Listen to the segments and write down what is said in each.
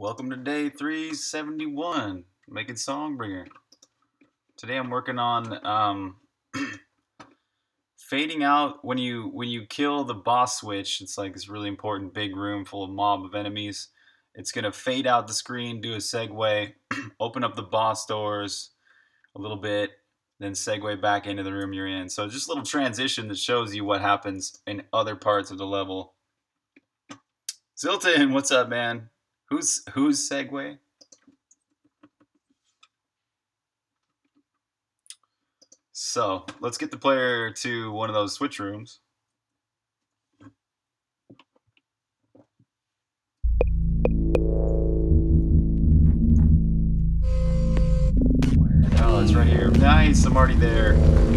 Welcome to day 371, making Songbringer. Today I'm working on fading out when you kill the boss switch. It's like this really important big room full of mob of enemies. It's gonna fade out the screen, do a segue, open up the boss doors a little bit, then segue back into the room you're in. So just a little transition that shows you what happens in other parts of the level. Zilton, what's up, man? Who's segue? So let's get the player to one of those switch rooms. Oh, it's right here. Nice, I'm already there.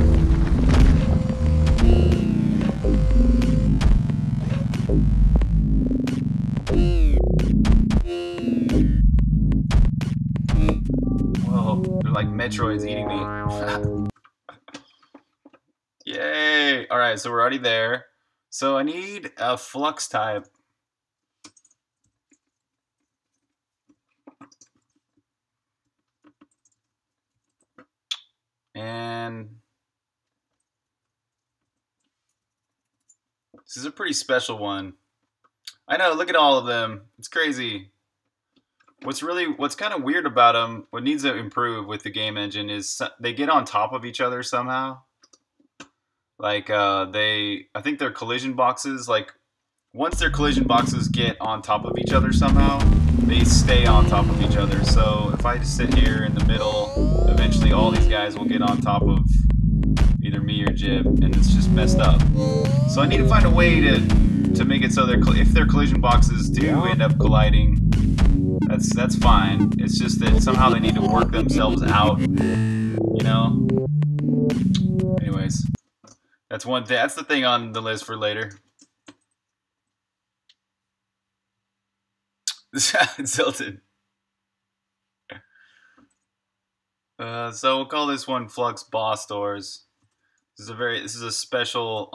Whoa, they're like Metroids eating me. Yay! Alright, so we're already there. So I need a flux type. And this is a pretty special one. I know, look at all of them. It's crazy. What's kind of weird about them, what needs to improve with the game engine is they get on top of each other somehow. Like I think their collision boxes, like once their collision boxes get on top of each other somehow, they stay on top of each other. So if I just sit here in the middle, eventually all these guys will get on top of either me or Jib, and it's just messed up. So I need to find a way to make it so if their collision boxes do end up colliding, that's fine. It's just that somehow they need to work themselves out, you know? Anyways, that's one thing. That's the thing on the list for later. Zilton. So we'll call this one Flux Boss Doors. This is a special.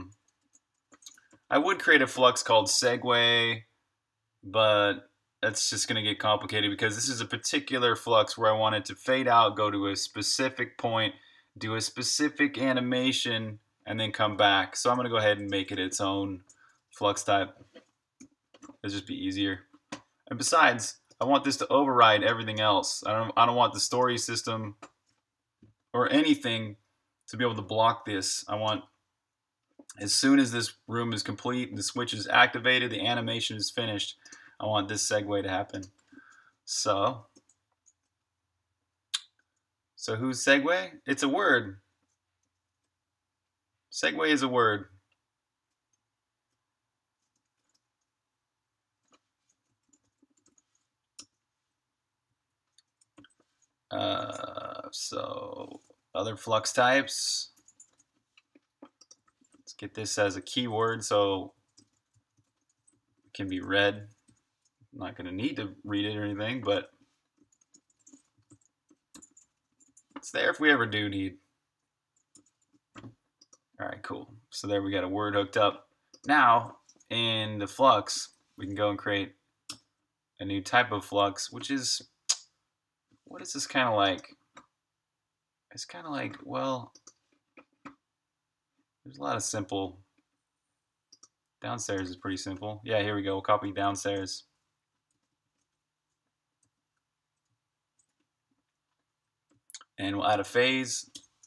I would create a flux called Segue, but that's just gonna get complicated because this is a particular flux where I want it to fade out, go to a specific point, do a specific animation, and then come back. So I'm gonna go ahead and make it its own flux type. It'll just be easier. And besides, I want this to override everything else. I don't want the story system or anything to be able to block this. I want, as soon as this room is complete, the switch is activated, the animation is finished, I want this segue to happen. So who's segue? It's a word. Segue is a word. So other flux types. Let's get this as a keyword so it can be read. I'm not going to need to read it or anything, but it's there if we ever do need. Alright, cool. So there we got a word hooked up. Now, in the flux, we can go and create a new type of flux, which is, what is this kind of like? It's kind of like, well, there's a lot of simple. Downstairs is pretty simple. Yeah, here we go. We'll copy downstairs. And we'll add a phase.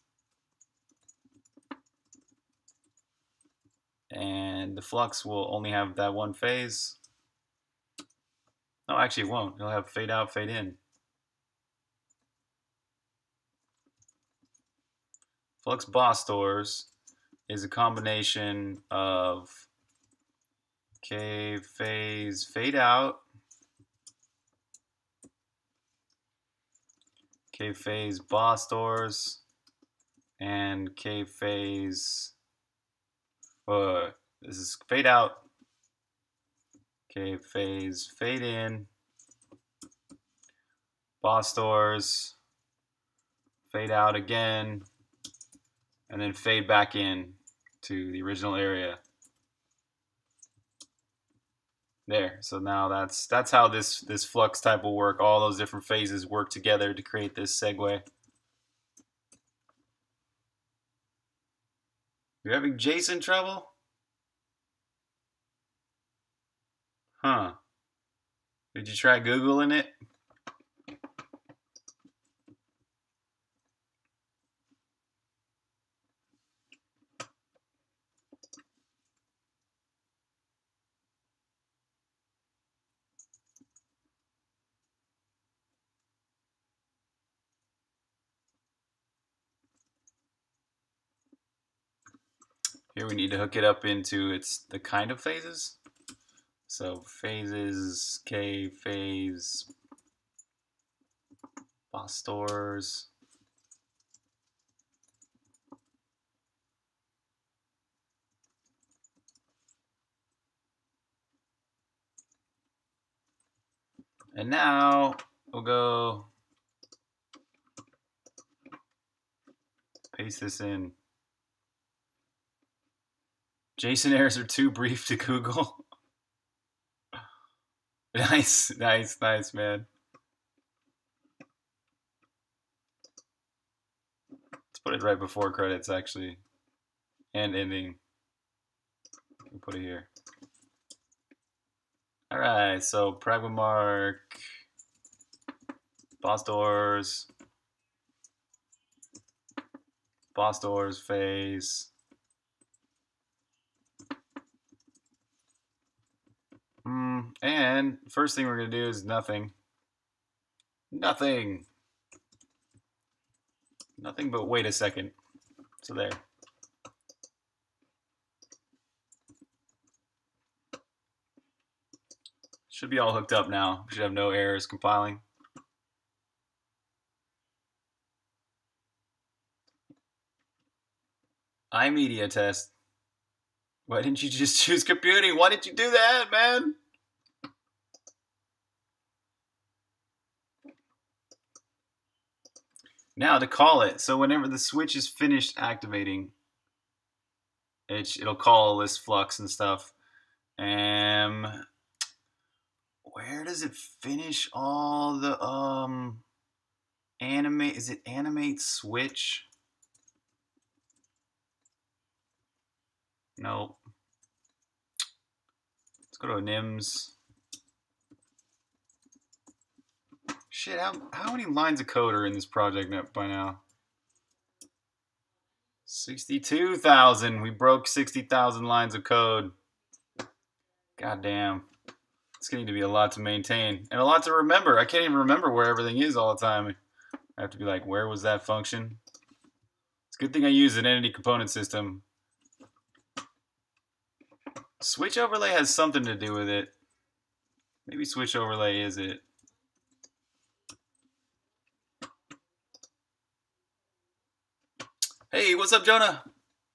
And the flux will only have that one phase. No, actually it won't. It'll have fade out, fade in. Flux Boss Doors is a combination of K phase fade out, K phase Boss Doors, and K phase. This is fade out, K phase fade in, Boss Doors, fade out again, and then fade back in to the original area. There. So now that's how this flux type will work. All those different phases work together to create this segue. You're having Jason trouble? Huh. Did you try Googling it? Here we need to hook it up into the kind of phases. So phases, K phase, boss stores. And now we'll go paste this in. Jason errors are too brief to Google. Nice, nice, nice, man. Let's put it right before credits, actually. And ending. We'll put it here. Alright, so Pragmamark, boss doors, phase. And first thing we're going to do is nothing. Nothing. Nothing but wait a second. So there. Should be all hooked up now. Should have no errors compiling. iMedia test. Why didn't you just choose computing? Why did you do that, man? Now to call it. So whenever the switch is finished activating, it'll call this flux and stuff. Where does it finish all the animate? Is it animate switch? Nope. Let's go to NIMS. Shit, how many lines of code are in this project by now? 62,000. We broke 60,000 lines of code. God damn. It's going to need to be a lot to maintain and a lot to remember. I can't even remember where everything is all the time. I have to be like, where was that function? It's a good thing I use an entity component system. Switch overlay has something to do with it. Maybe switch overlay is it. Hey, what's up, Jonah?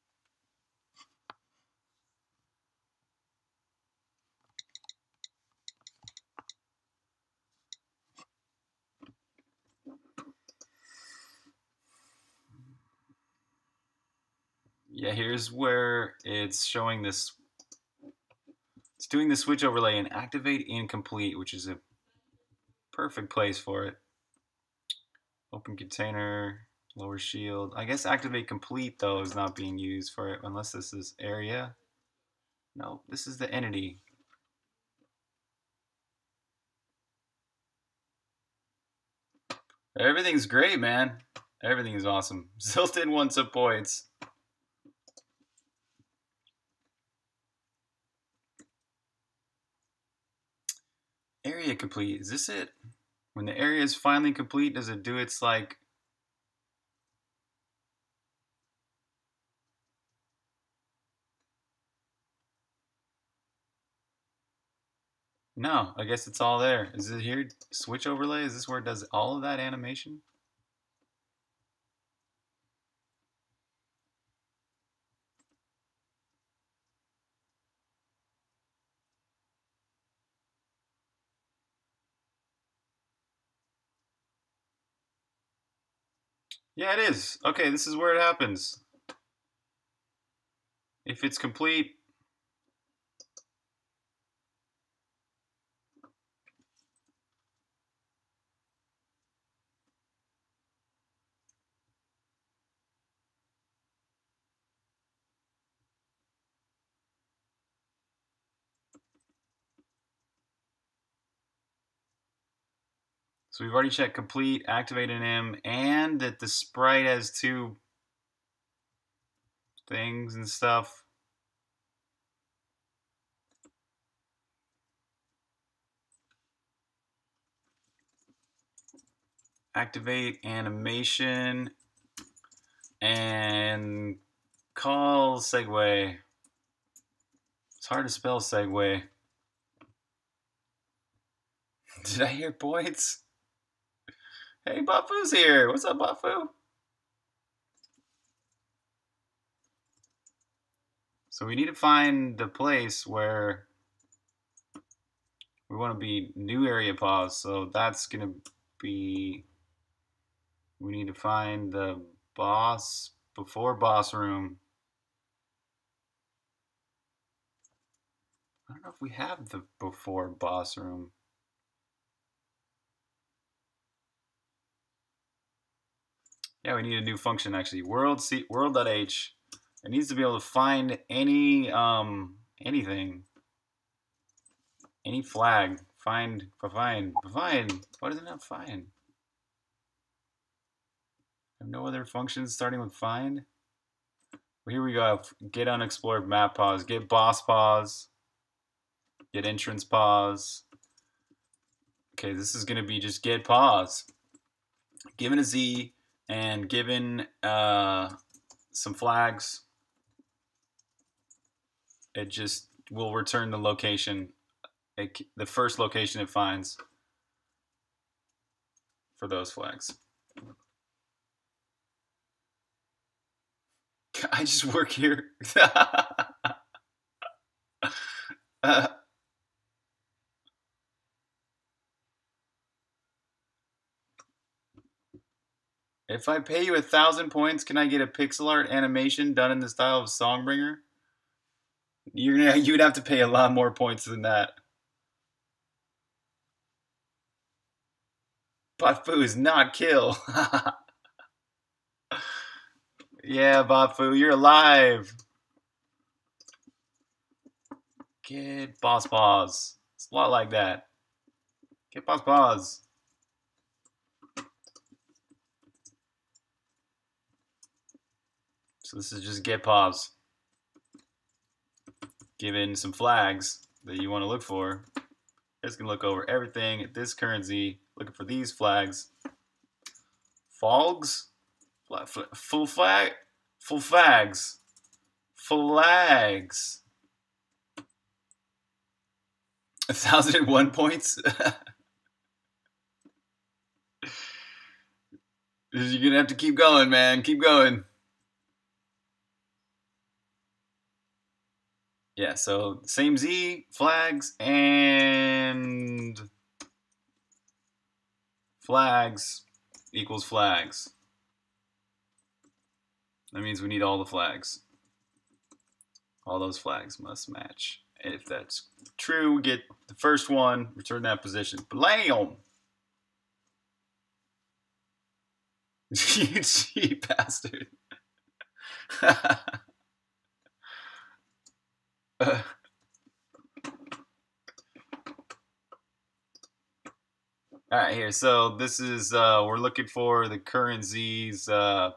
Yeah, here's where it's showing this. It's doing the switch overlay and activate incomplete, which is a perfect place for it. Open container, lower shield. I guess activate complete, though, is not being used for it unless this is area. No, this is the entity. Everything's great, man. Everything is awesome. Zilton won some points. Area complete. Is this it? When the area is finally complete, does it do its like... No, I guess it's all there. Is it here? Switch overlay? Is this where it does all of that animation? Yeah, it is. Okay, this is where it happens. If it's complete, So we've already checked complete, activated him, and that the sprite has 2 things and stuff. Activate animation and call segue. It's hard to spell segue. Did I hear points? Hey, Bafu's here. What's up, Bafu? So we need to find the place where we want to be new area pause. So that's going to be, we need to find the boss before boss room. I don't know if we have the before boss room. Yeah, we need a new function actually. World.h. It needs to be able to find any anything. Any flag. Find. Why does it not find? I have no other functions starting with find. Well, here we go. Get unexplored map pause. Get boss pause. Get entrance pause. Okay, this is gonna be just get pause. Given a Z and given some flags, it just will return the location, the first location it finds for those flags. I just work here. If I pay you 1,000 points, can I get a pixel art animation done in the style of Songbringer? You'd have to pay a lot more points than that. Botfu is not kill. Yeah, Botfu, you're alive. Get boss pause. It's a lot like that. Get boss pause. So this is just get pause. Given some flags that you want to look for. It's going to look over everything at this currency, looking for these flags. Fogs? Full flag? Full flags. Flags. 1,001 points? You're going to have to keep going, man. Keep going. Yeah, so same Z, flags, and flags equals flags. That means we need all the flags. All those flags must match. And if that's true, we get the first one, return that position. Blam! You cheap bastard. Alright, here, so this is, we're looking for the current Z's,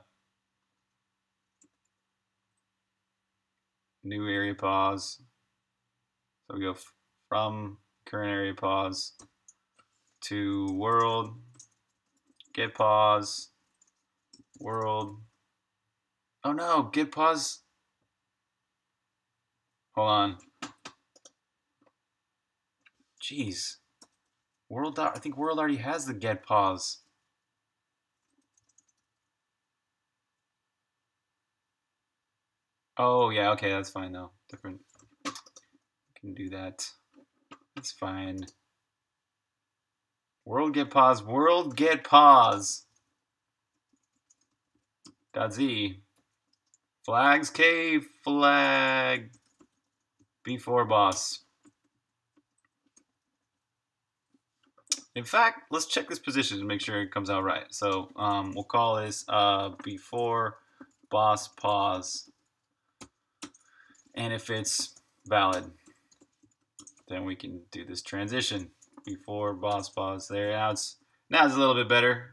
new area pause. So we go from current area pause to world, get pause, world. Oh no, get pause. Hold on. Jeez. I think world already has the get pause. Oh yeah, okay, that's fine though. Different. Can do that. It's fine. World get pause. World get pause. .z. Flags K flag before boss. In fact, let's check this position to make sure it comes out right. So we'll call this before boss pause. And if it's valid, then we can do this transition before boss pause. There, now Now it's a little bit better.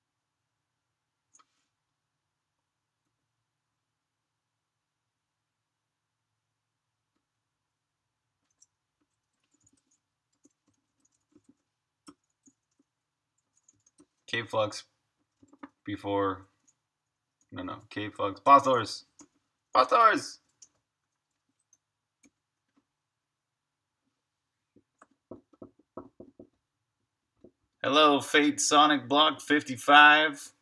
Cave flux before. No. Cave flux. Boss doors. Boss doors. Hello, Fate Sonic Block 55.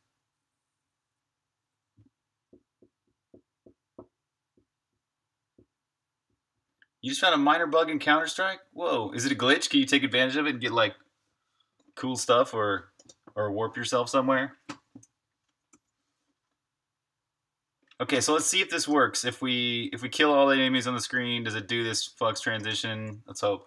You just found a minor bug in Counter-Strike? Whoa, is it a glitch? Can you take advantage of it and get like cool stuff or warp yourself somewhere? Okay, so let's see if this works. If we kill all the enemies on the screen, does it do this flux transition? Let's hope.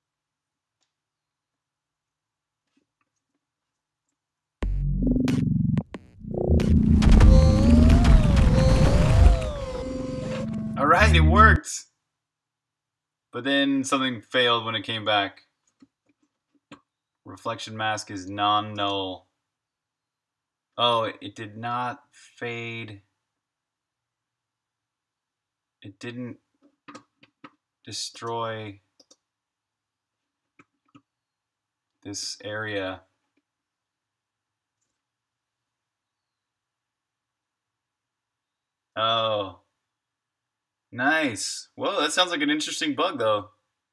All right, it worked. But then something failed when it came back. Reflection mask is non-null. Oh, it did not fade. It didn't destroy this area. Oh. Nice. Whoa, that sounds like an interesting bug, though.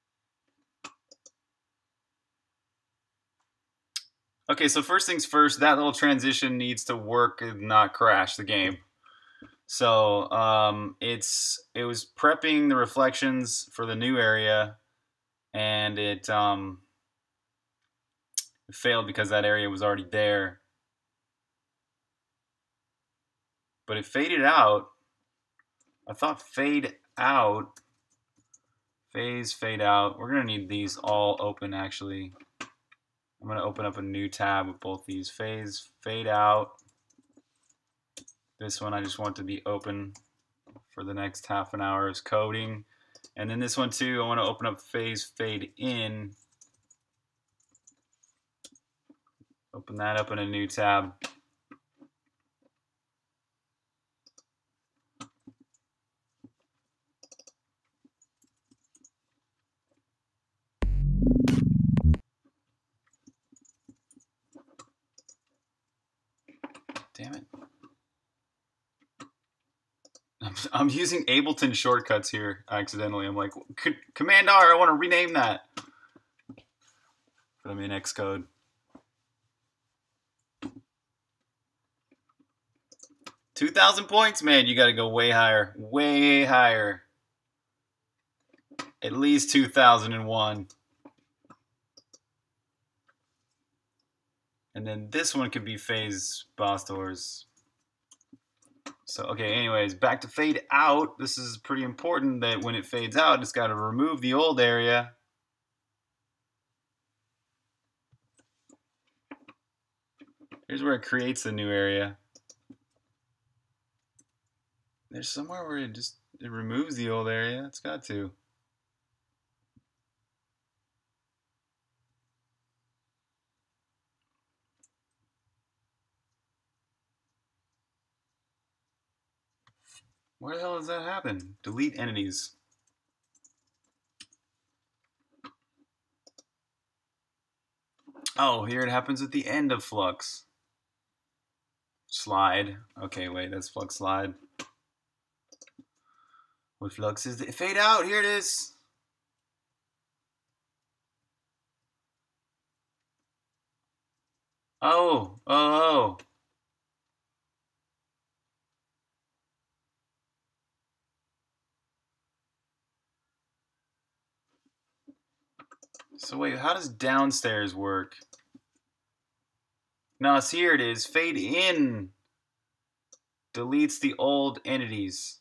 Okay, so first things first, that little transition needs to work and not crash the game. So it was prepping the reflections for the new area, and it failed because that area was already there. But it faded out. I thought fade out, phase, fade out. We're gonna need these all open actually. I'm gonna open up a new tab with both these. Phase, fade out. This one I just want to be open for the next half an hour is coding. And then this one too, I want to open up phase, fade in. Open that up in a new tab. Damn it. I'm using Ableton shortcuts here accidentally. I'm like, Command R, I want to rename that. Put them in Xcode. $2,000 points, man. You got to go way higher. Way higher. At least 2001. And then this one could be phase boss doors. So, okay, anyways, back to fade out. This is pretty important that when it fades out, it's got to remove the old area. Here's where it creates the new area. There's somewhere where it removes the old area. It's got to. Where the hell does that happen? Delete entities. Oh, here it happens at the end of flux. Slide. Okay, wait, that's flux slide. What flux is it? Fade out. Here it is. Oh. So wait, how does downstairs work? No, see, here it is. Fade in. Deletes the old entities.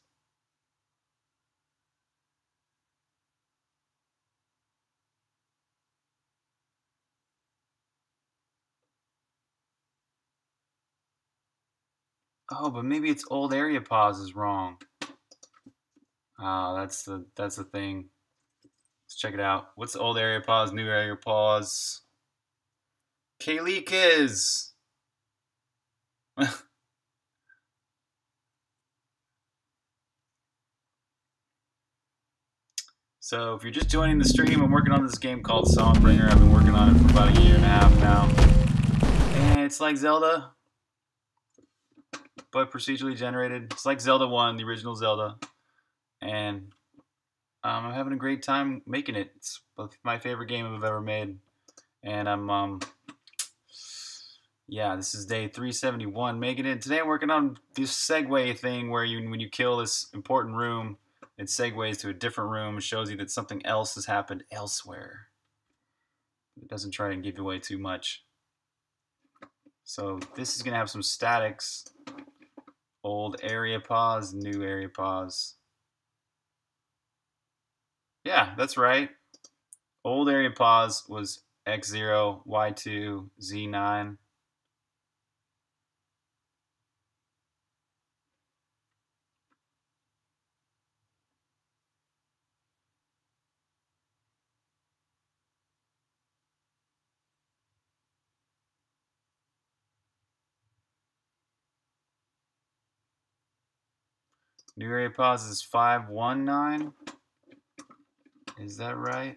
Oh, but maybe its old area pause is wrong. Ah, that's the thing. Let's check it out. What's the old area pause, new area pause? Kaleekis. So if you're just joining the stream, I'm working on this game called Songbringer. I've been working on it for about a year and a half now. And it's like Zelda, but procedurally generated. It's like Zelda 1, the original Zelda. And I'm having a great time making it. It's my favorite game I've ever made. And I'm, yeah, this is day 371 making it. Today I'm working on this segue thing where when you kill this important room, it segues to a different room and shows you that something else has happened elsewhere. It doesn't try and give away too much. So this is going to have some statics. Old area pause, new area pause. Yeah, that's right. Old area pause was X0, Y2, Z9. New area pause is 519. Is that right?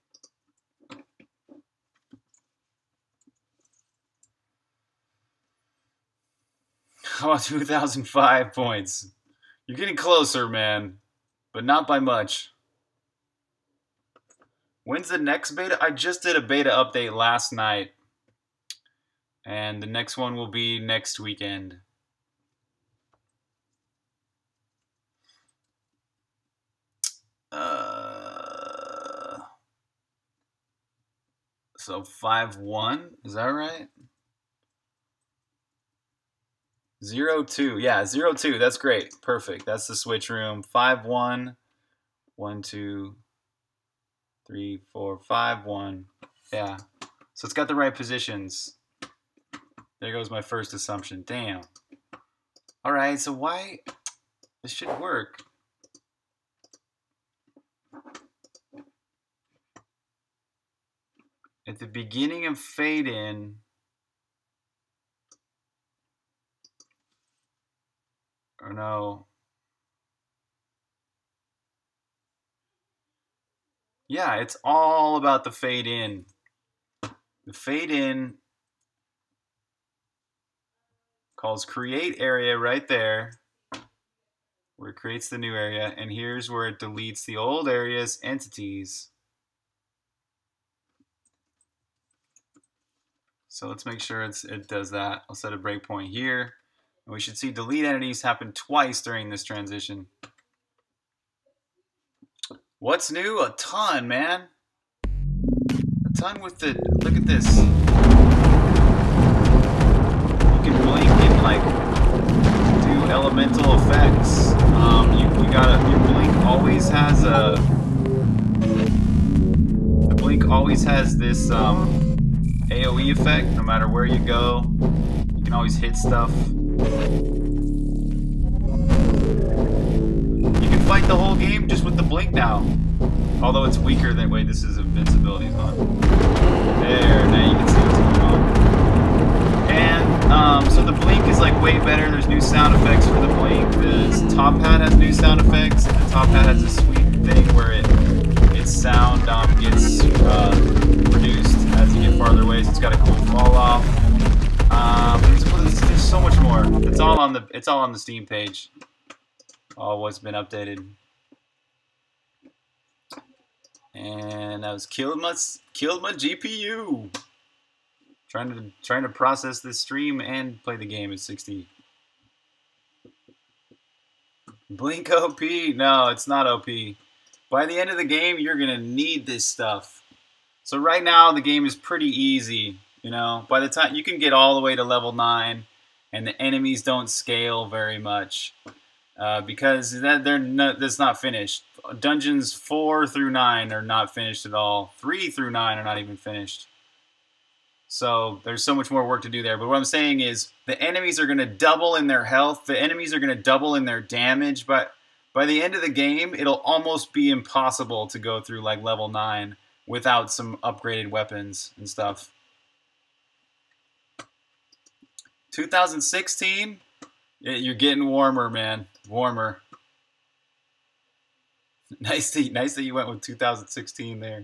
Oh, 2005 points. You're getting closer, man, but not by much. When's the next beta? I just did a beta update last night, and the next one will be next weekend. So 5-1, is that right? 0-2, yeah, 0-2, that's great, perfect. That's the switch room. 5-1, 1, 2, 3, 4, 5, 1. Yeah, so it's got the right positions. There goes my first assumption. Damn. All right, so why this should work? At the beginning of fade in, or no. Yeah, it's all about the fade in. The fade in calls create area right there, where it creates the new area, and here's where it deletes the old area's entities. So let's make sure it does that. I'll set a breakpoint here. And we should see delete entities happen twice during this transition. What's new? A ton, man. A ton with the, look at this. You can blink and like do elemental effects. Your blink always has the blink always has this AoE effect. No matter where you go, you can always hit stuff. You can fight the whole game just with the blink now. Although it's weaker than, wait, this is invincibility's on. There, now you can see what's going on. And so the blink is like way better. There's new sound effects for the blink. The top hat has new sound effects, and the top hat has a sweet thing where its sound gets reduced as you get farther away. So it's got a cool fall off. There's so much more. It's all on the Steam page. All what's been updated. And I was killed my GPU. Trying to process this stream and play the game at 60. Blink OP? No, it's not OP. By the end of the game, you're gonna need this stuff. So right now, the game is pretty easy. You know, by the time you can get all the way to level 9, and the enemies don't scale very much because that's not finished. Dungeons 4 through 9 are not finished at all. 3 through 9 are not even finished. So there's so much more work to do there. But what I'm saying is the enemies are going to double in their health. The enemies are going to double in their damage. But by the end of the game, it'll almost be impossible to go through like level 9 without some upgraded weapons and stuff. 2016? Yeah, you're getting warmer, man. Warmer. Nice that you went with 2016 there.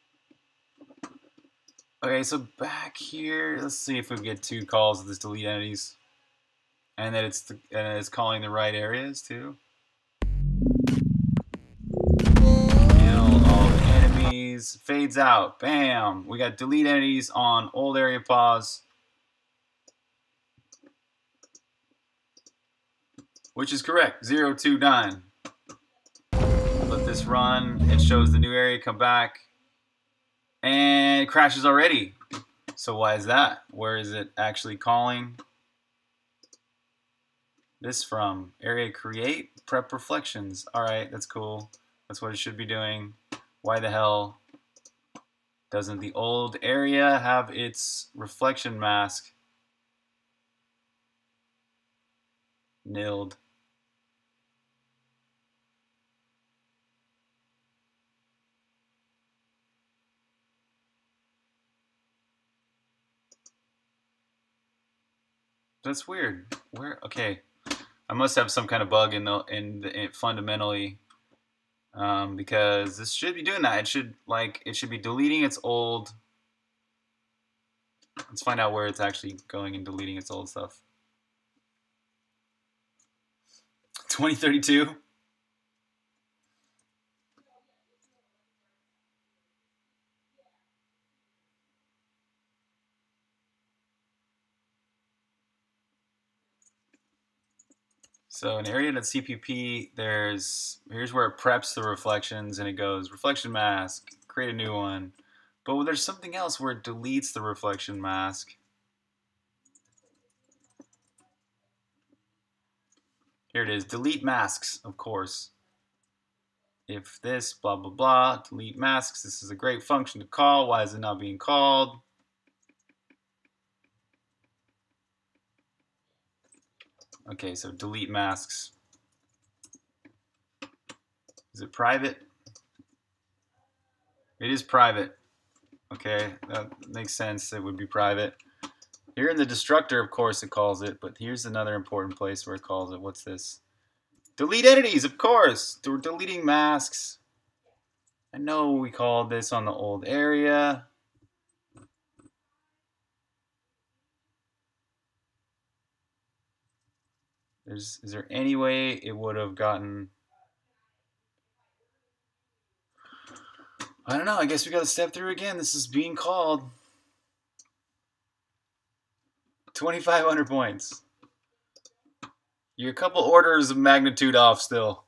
Okay, so back here, let's see if we can get 2 calls of this delete entities, and that it's calling the right areas too. Kill all the enemies. Fades out. Bam. We got delete entities on old area pause, which is correct. 029. Let this run. It shows the new area come back. And it crashes already. So why is that? Where is it actually calling this from? Area create, prep reflections. Alright, that's cool. That's what it should be doing. Why the hell doesn't the old area have its reflection mask nilled? That's weird. Where? Okay, I must have some kind of bug in fundamentally, because this should be doing that. It should be deleting its old. Let's find out where it's actually going and deleting its old stuff. 2032. So in area.cpp, here's where it preps the reflections, and it goes reflection mask, create a new one. But there's something else where it deletes the reflection mask. Here it is, delete masks, of course. If this, blah, blah, blah, delete masks, this is a great function to call. Why is it not being called? Okay, so delete masks. Is it private? It is private. Okay, that makes sense. It would be private. Here in the destructor, of course, it calls it, but here's another important place where it calls it. What's this? Delete entities, of course. We're deleting masks. I know we called this on the old area. Is there any way it would have gotten... I don't know. I guess we got to step through again. This is being called. 2,500 points. You're a couple orders of magnitude off still.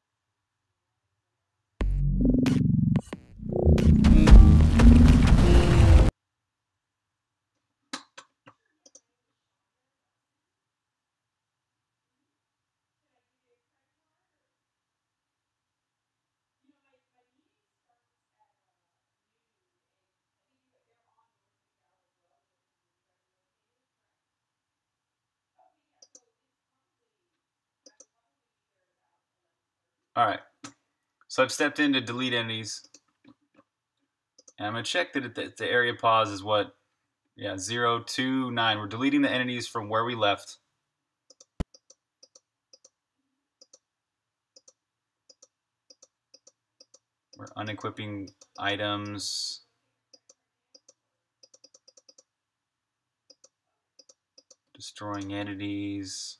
All right. So I've stepped in to delete entities. And I'm going to check that the area pause is what? Yeah, 029. We're deleting the entities from where we left. We're unequipping items. Destroying entities.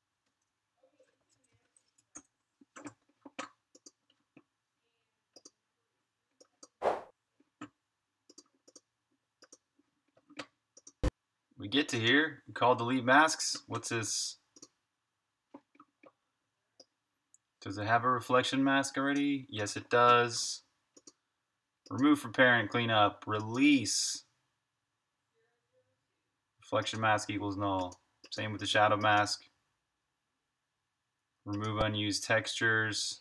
We get to here. We call delete masks. What's this? Does it have a reflection mask already? Yes, it does. Remove from parent, clean up, release. Reflection mask equals null. Same with the shadow mask. Remove unused textures.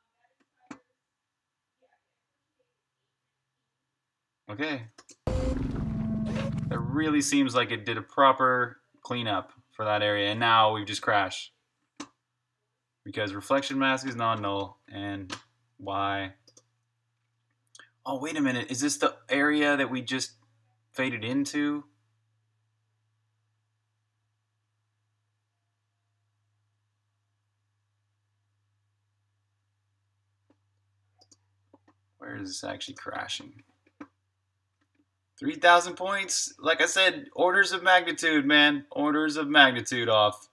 Okay. It really seems like it did a proper cleanup for that area, and now we've just crashed. Because reflection mask is non-null, and why? Oh, wait a minute. Is this the area that we just faded into? Where is this actually crashing? 3,000 points. Like I said, orders of magnitude, man. Orders of magnitude off.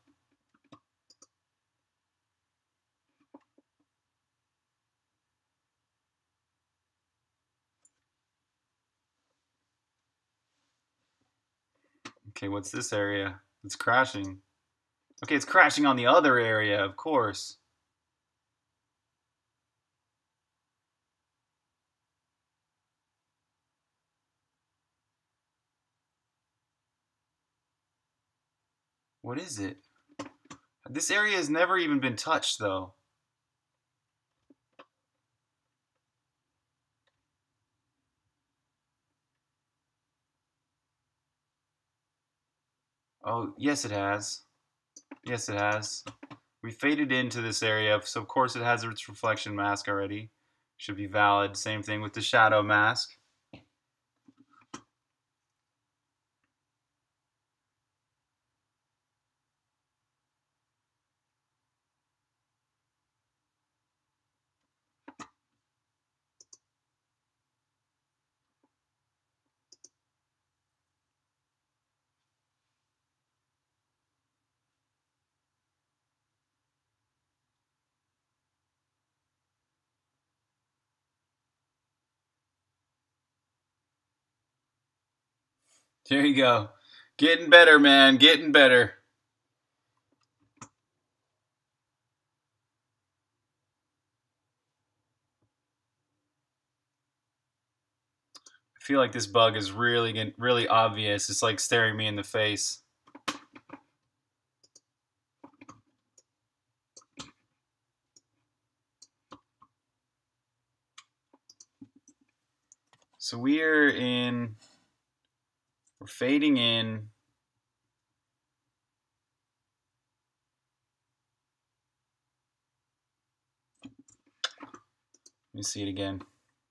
Okay, what's this area? It's crashing. Okay, it's crashing on the other area, of course. What is it? This area has never even been touched, though. Oh, yes it has. Yes it has. We faded into this area, so of course it has its reflection mask already. Should be valid. Same thing with the shadow mask. There you go. Getting better, man. Getting better. I feel like this bug is really obvious. It's like staring me in the face. So we're fading in. Let me see it again.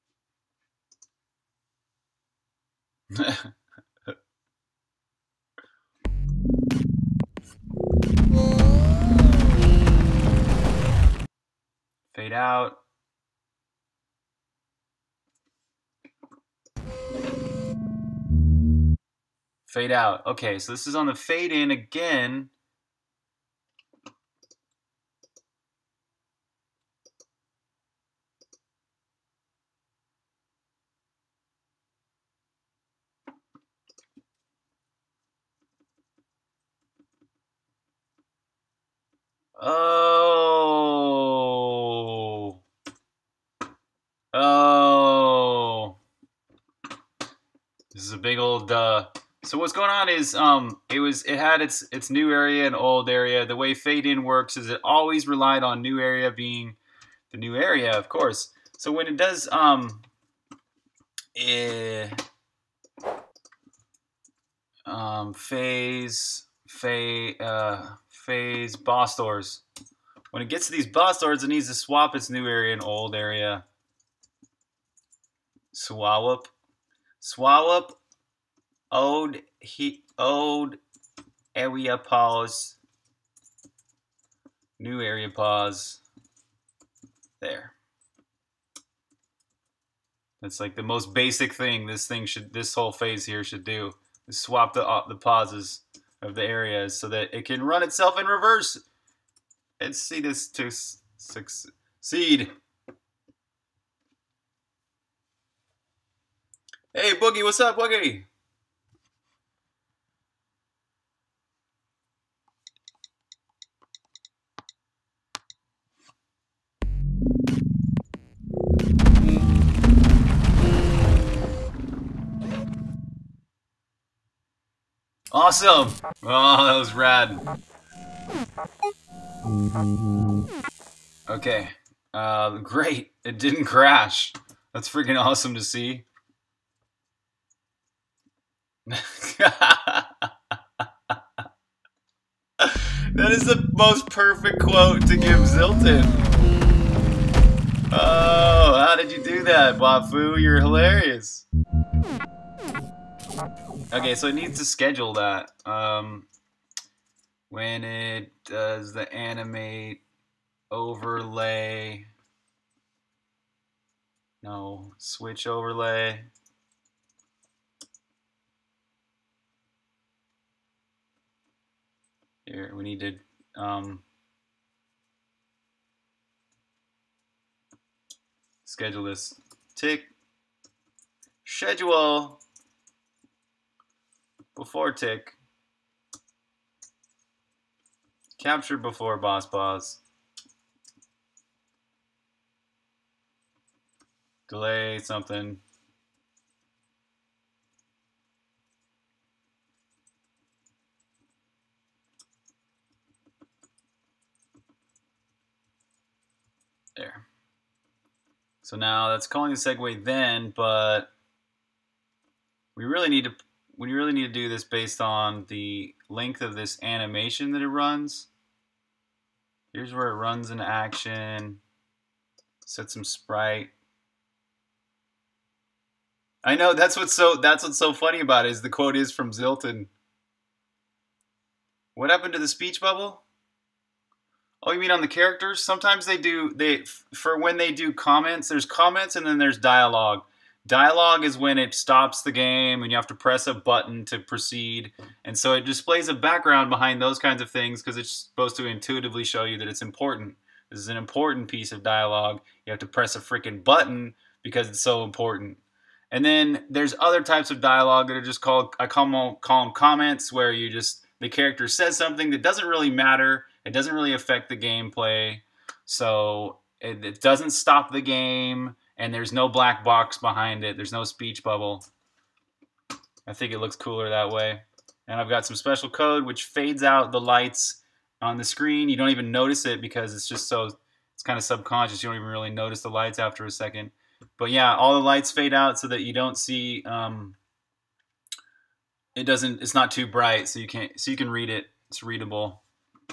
Fade out. Fade out. Okay, so this is on the fade in again. Oh. Oh. This is a big old duh. So what's going on is it had its new area and old area. The way fade in works is it always relied on new area being the new area, of course. So when it does phase boss doors. When it gets to these boss doors, it needs to swap its new area and old area. Swap. Old area pause. New area pause. There. That's like the most basic thing this whole phase here should do. Is swap the pauses of the areas so that it can run itself in reverse. And see this to succeed. Hey, Boogie, what's up, Boogie? Awesome! Oh, that was rad. Okay. Great. It didn't crash. That's freaking awesome to see. That is the most perfect quote to give Zilton. Oh, how did you do that, Wafu? You're hilarious. Okay, so it needs to schedule that. When it does the animate overlay. No, switch overlay. Here, we need to schedule this. Tick. Schedule before tick. Capture before boss pause. Delay something. There. So now that's calling the segue then, but we really need to do this based on the length of this animation that it runs. Here's where it runs into action. Set some sprite. I know that's what's so funny about it is the quote is from Zilton. What happened to the speech bubble? Oh, you mean on the characters? Sometimes for when they do comments, there's comments and then there's dialogue. Dialogue is when it stops the game and you have to press a button to proceed. And so it displays a background behind those kinds of things because it's supposed to intuitively show you that it's important. This is an important piece of dialogue. You have to press a freaking button because it's so important. And then there's other types of dialogue that are just called, I call them comments, where the character says something that doesn't really matter. It doesn't really affect the gameplay. So it doesn't stop the game, and there's no black box behind it. There's no speech bubble. I think it looks cooler that way. And I've got some special code which fades out the lights on the screen. You don't even notice it because it's kind of subconscious. You don't even really notice the lights after a second. But yeah, all the lights fade out so that you don't see. It's not too bright, so you can read it. It's readable.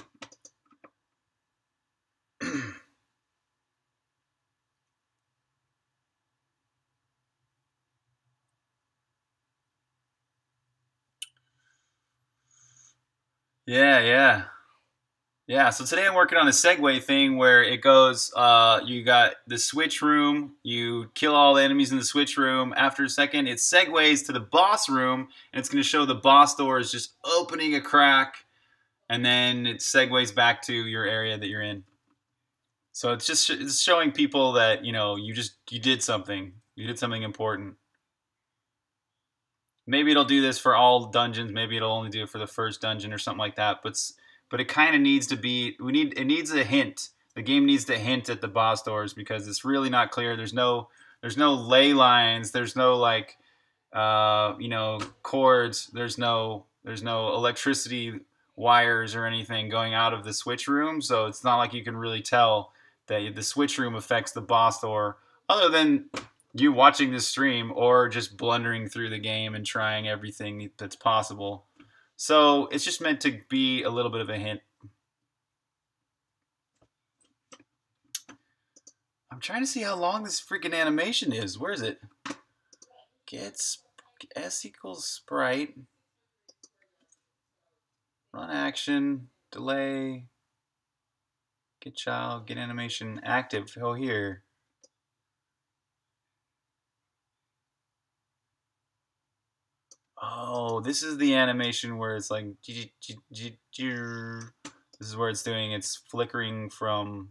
Yeah, so today I'm working on a segue thing where it goes, you got the switch room, you kill all the enemies in the switch room. After a second, it segues to the boss room, and it's going to show the boss doors just opening a crack, and then it segues back to your area that you're in. So it's showing people that, you did something. You did something important. Maybe it'll do this for all dungeons. Maybe it'll only do it for the first dungeon or something like that. But it kind of needs to be. It needs a hint. The game needs to hint at the boss doors because it's really not clear. There's no ley lines. There's no cords. There's no electricity wires or anything going out of the switch room. So it's not like you can really tell that the switch room affects the boss door, other than you watching this stream or just blundering through the game and trying everything that's possible. So it's just meant to be a little bit of a hint. I'm trying to see how long this freaking animation is. Where is it? Get S equals sprite. Run action. Delay. Get child. Get animation active. Oh, here. Oh, this is the animation where it's like, this is where it's doing, it's flickering from.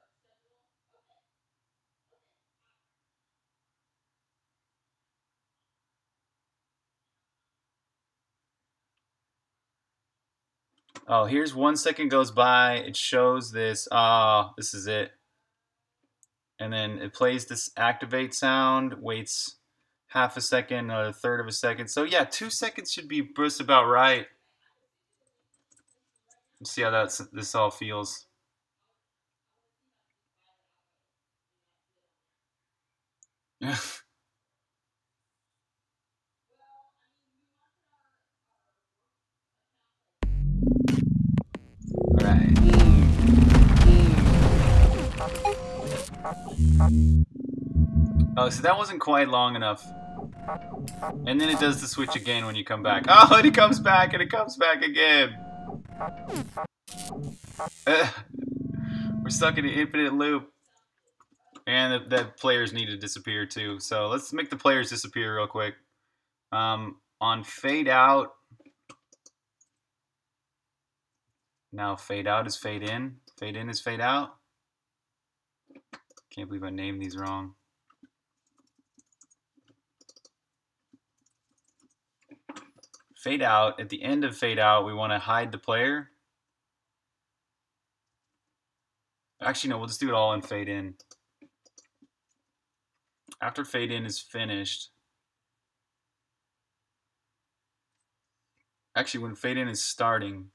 Oh, here's 1 second goes by, it shows this, this is it. And then it plays this activate sound, waits half a second, a third of a second. So yeah, 2 seconds should be just about right. Let's see how this all feels. Right. Oh, so that wasn't quite long enough. And then it does the switch again when you come back. Oh, and it comes back, and it comes back again. We're stuck in an infinite loop. And the players need to disappear too. So let's make the players disappear real quick. On fade out. Now fade out is fade in. Fade in is fade out. Can't believe I named these wrong. Fade out. At the end of fade out, we want to hide the player. Actually, no, we'll just do it all in fade in. After fade in is finished. Actually, when fade in is starting.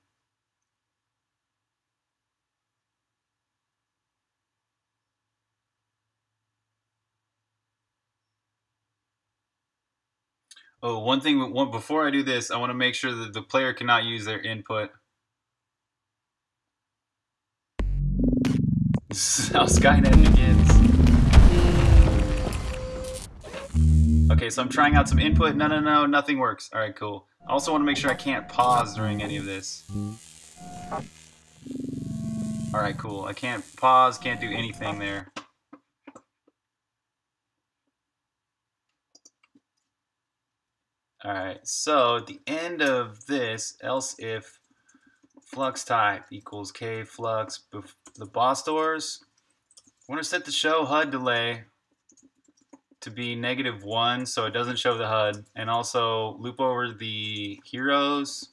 Oh, one thing before I do this, I want to make sure that the player cannot use their input. This is how Skynet begins. Okay, so I'm trying out some input. No, nothing works. All right, cool. I also want to make sure I can't pause during any of this. All right, cool. I can't pause, can't do anything there. All right, so at the end of this, else if flux type equals k flux the boss doors, I want to set the show HUD delay to be -1 so it doesn't show the HUD, and also loop over the heroes.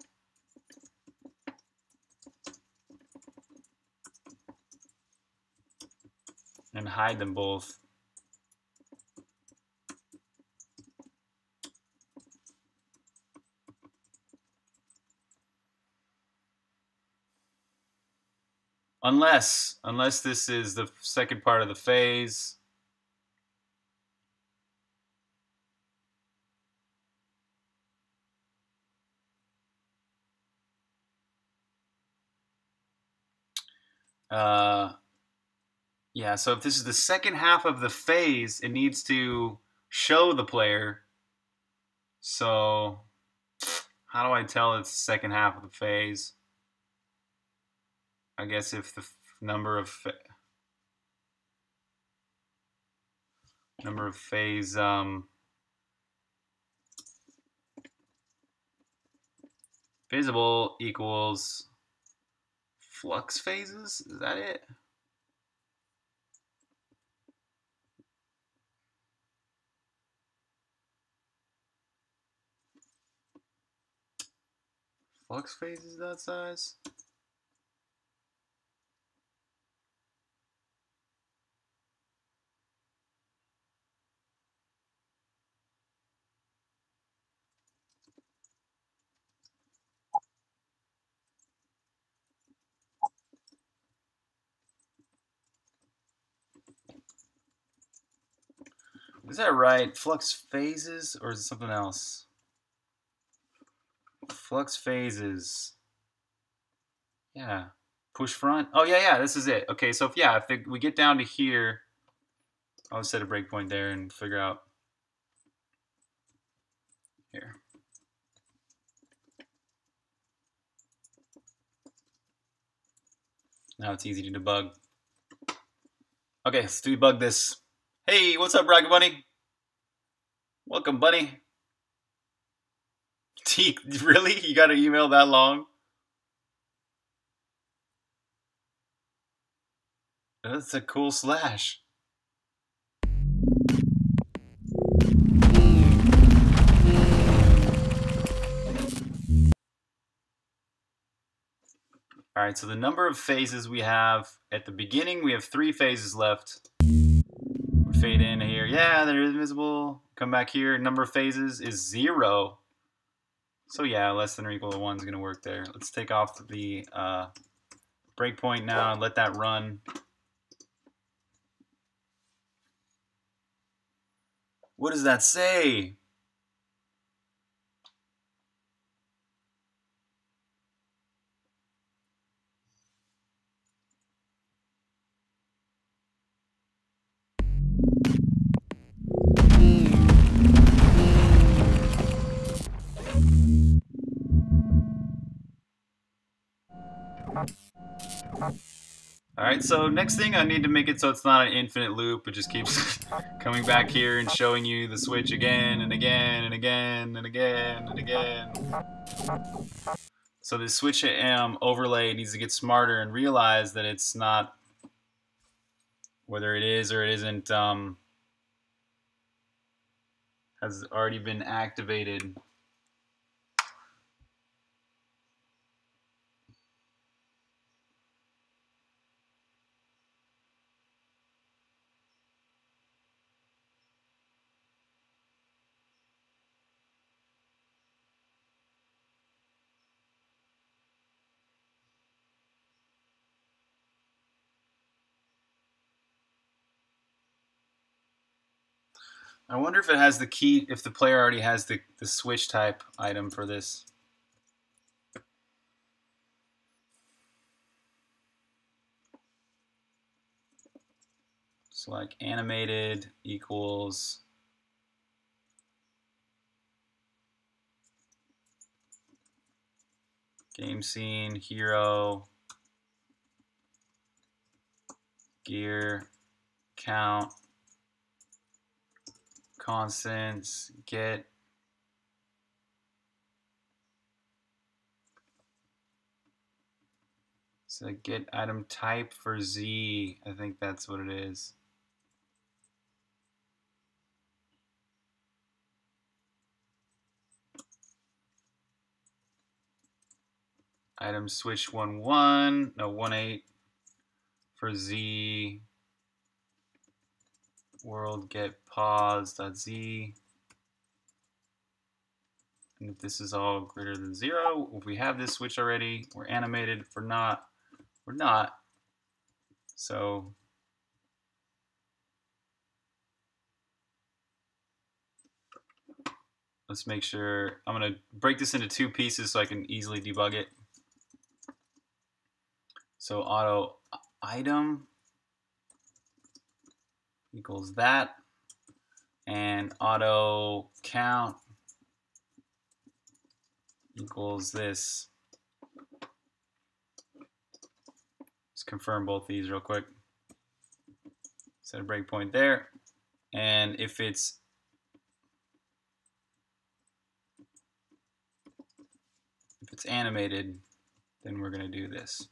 And hide them both. Unless this is the second part of the phase. Yeah, so if this is the second half of the phase, it needs to show the player. So how do I tell it's the second half of the phase? I guess if the number of phase visible equals flux phases, is that it? Flux phases that size? Is that right? Flux phases, or is it something else? Flux phases. Yeah. Push front. Oh yeah, this is it. Okay, so if we get down to here, I'll set a breakpoint there and figure out here. Now it's easy to debug. Okay, let's debug this. Hey, what's up, Rocket Bunny? Welcome, Bunny. Really? You got an email that long? That's a cool slash. All right, so the number of phases we have at the beginning, we have 3 phases left. We fade in here. Yeah, they're invisible. Come back here. Number of phases is 0. So yeah, less than or equal to 1 is going to work there. Let's take off the breakpoint now and let that run. What does that say? Alright, so next thing I need to make it so it's not an infinite loop. It just keeps coming back here and showing you the switch again and again and again and again and again. So the switch overlay needs to get smarter and realize that it's not, whether it is or it isn't, has already been activated. I wonder if it has the key, if the player already has the switch type item for this. So like animated equals game scene, hero, gear, count, constants, get. So get item type for Z, I think that's what it is. Item switch 1 8 for Z. World get pause.z. And if this is all greater than 0, if we have this switch already, we're animated. If we're not, we're not. So let's make sure. I'm going to break this into 2 pieces so I can easily debug it. So auto item equals that, and auto count equals this. Let's confirm both these real quick. Set a breakpoint there, and if it's animated, then we're going to do this.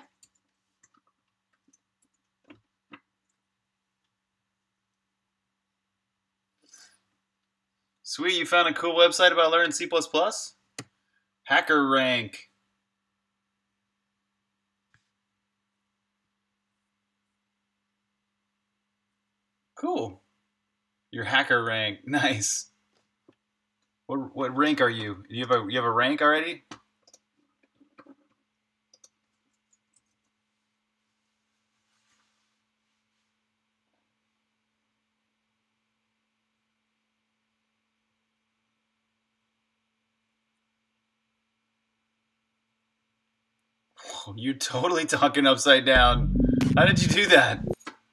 Sweet, you found a cool website about learning C++? Hacker Rank. Cool. Your hacker rank. Nice. What rank are you? You have a rank already? Oh, you're totally talking upside down. How did you do that?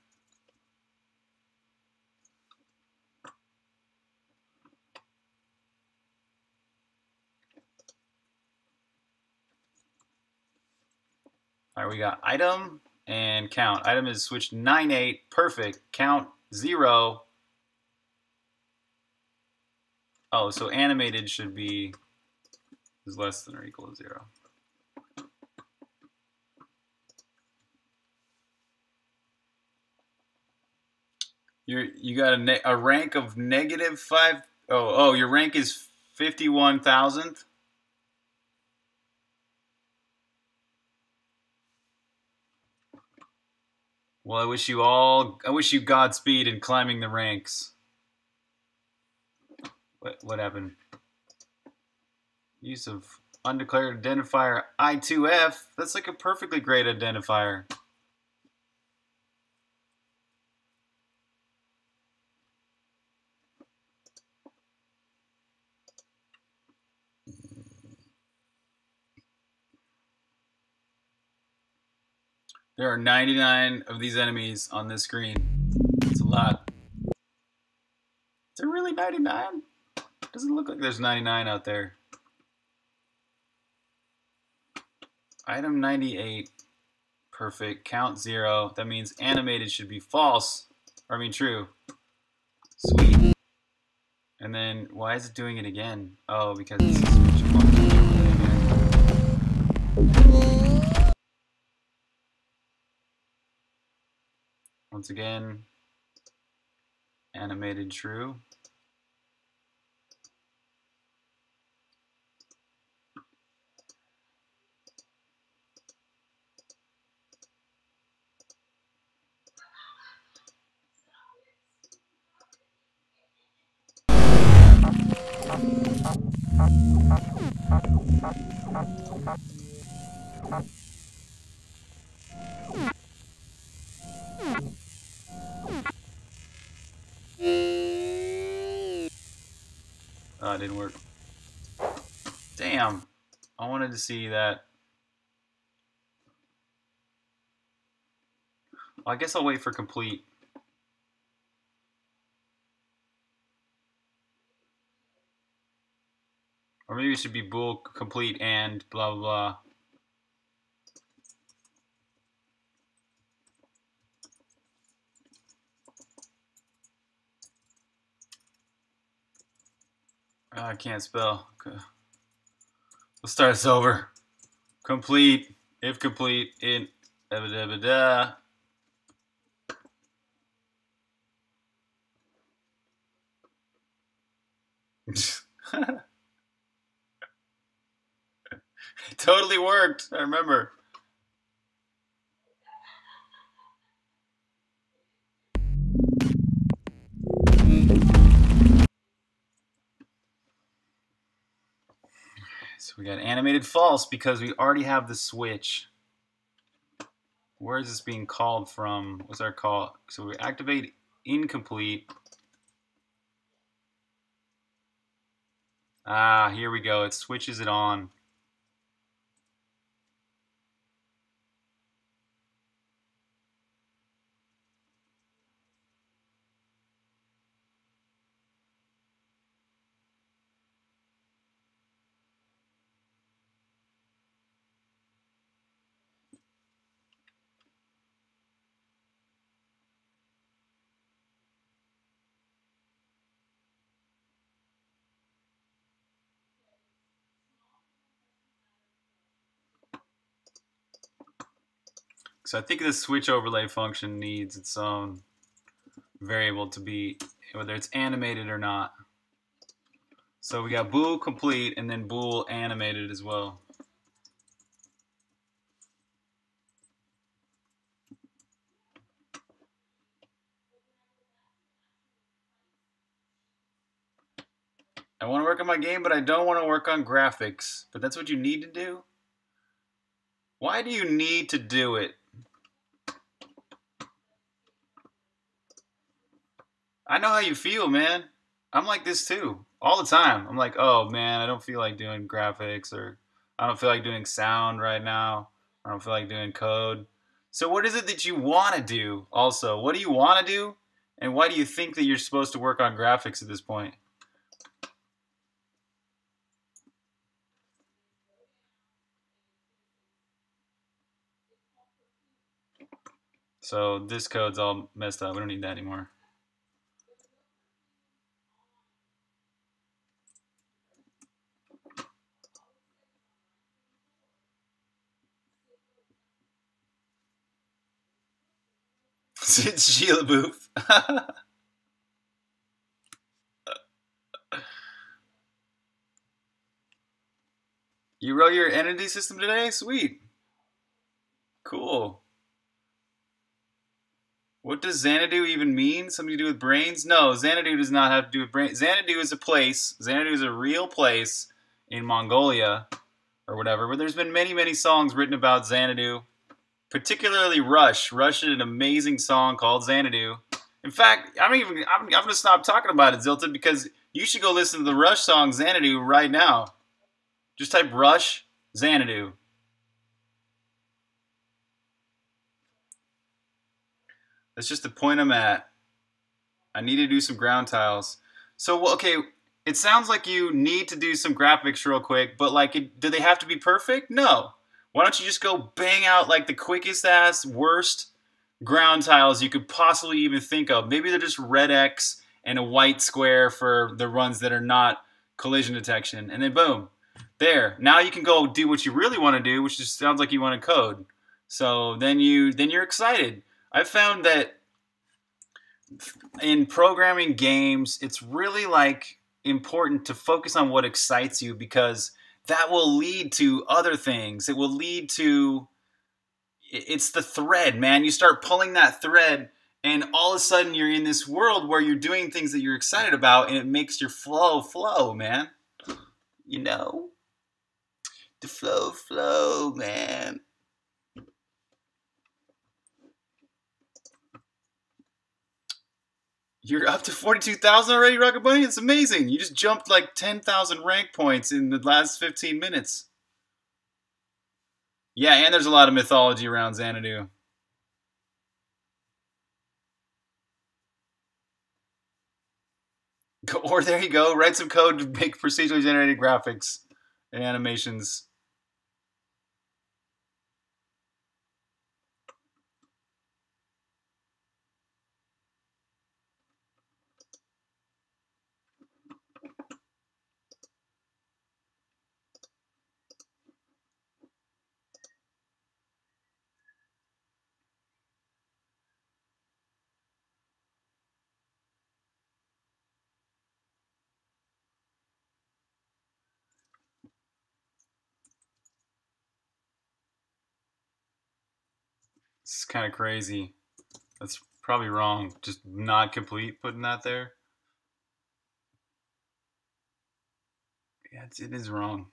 All right, we got item and count. Item is switched 9 8, perfect. Count 0. Oh, so animated should be is less than or equal to 0. You got a rank of -5. Oh, your rank is 51,000. Well, I wish you Godspeed in climbing the ranks. What happened? Use of undeclared identifier I2F. That's like a perfectly great identifier. There are 99 of these enemies on this screen. That's a lot. Is there really 99? Doesn't look like there's 99 out there. Item 98. Perfect. Count 0. That means animated should be false. Or I mean true. Sweet. And then why is it doing it again? Oh, because it's a switch again. Once again, animated true. Oh, it didn't work. Damn. I wanted to see that. Well, I guess I'll wait for complete. Or maybe it should be bool complete and blah blah blah. Oh, I can't spell. Okay. Let's start this over. Complete, if complete, in da da da da. It totally worked. I remember. So we got animated false because we already have the switch. Where is this being called from? What's our call? So we activate incomplete. Ah, here we go. It switches it on. So I think the switch overlay function needs its own variable to be, whether it's animated or not. So we got bool complete and then bool animated as well. I want to work on my game, but I don't want to work on graphics. But that's what you need to do? Why do you need to do it? I know how you feel, man. I'm like this too. All the time. I'm like, oh man, I don't feel like doing graphics, or I don't feel like doing sound right now. I don't feel like doing code. So what is it that you want to do also? What do you want to do? And why do you think that you're supposed to work on graphics at this point? So this code's all messed up. We don't need that anymore. It's Sheila Booth. You wrote your entity system today? Sweet. Cool. What does Xanadu even mean? Something to do with brains? No, Xanadu does not have to do with brains. Xanadu is a place. Xanadu is a real place in Mongolia or whatever. But there's been many, many songs written about Xanadu. Particularly Rush. Rush did an amazing song called Xanadu. In fact, I'm going to stop talking about it, Zilton, because you should go listen to the Rush song Xanadu right now. Just type Rush Xanadu. That's just the point I'm at. I need to do some ground tiles. So, okay, it sounds like you need to do some graphics real quick, but like, do they have to be perfect? No. Why don't you just go bang out like the quickest ass, worst ground tiles you could possibly even think of? Maybe they're just red X and a white square for the runs that are not collision detection. And then boom, there. Now you can go do what you really want to do, which just sounds like you want to code. So then you're excited. I've found that in programming games, it's really like important to focus on what excites you, because that will lead to other things. It will lead to, it's the thread, man. You start pulling that thread, and all of a sudden you're in this world where you're doing things that you're excited about, and it makes your flow, man. You know? The flow, man. You're up to 42,000 already, Rocket Bunny? It's amazing. You just jumped like 10,000 rank points in the last 15 minutes. Yeah, and there's a lot of mythology around Xanadu. Or there you go, write some code to make procedurally generated graphics and animations. It's kind of crazy. That's probably wrong. Just not complete putting that there. Yeah, it is wrong.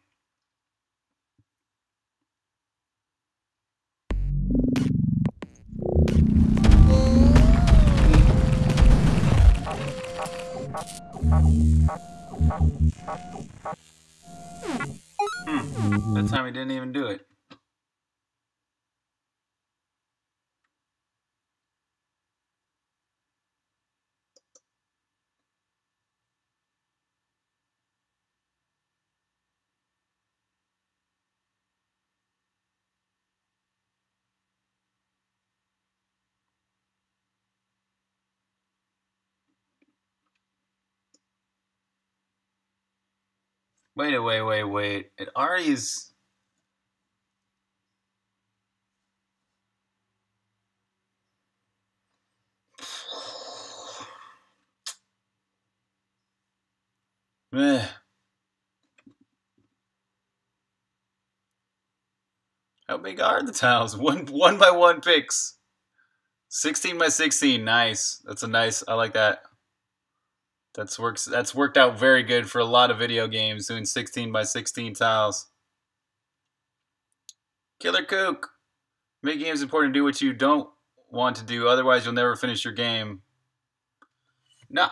That time he didn't even do it. Wait. It already is. Ugh. How big are the tiles? One by one picks. 16 by 16. Nice. That's a nice. I like that. That's worked out very good for a lot of video games, doing 16 by 16 tiles. Killer Kook. Making games important to do what you don't want to do, otherwise you'll never finish your game. No,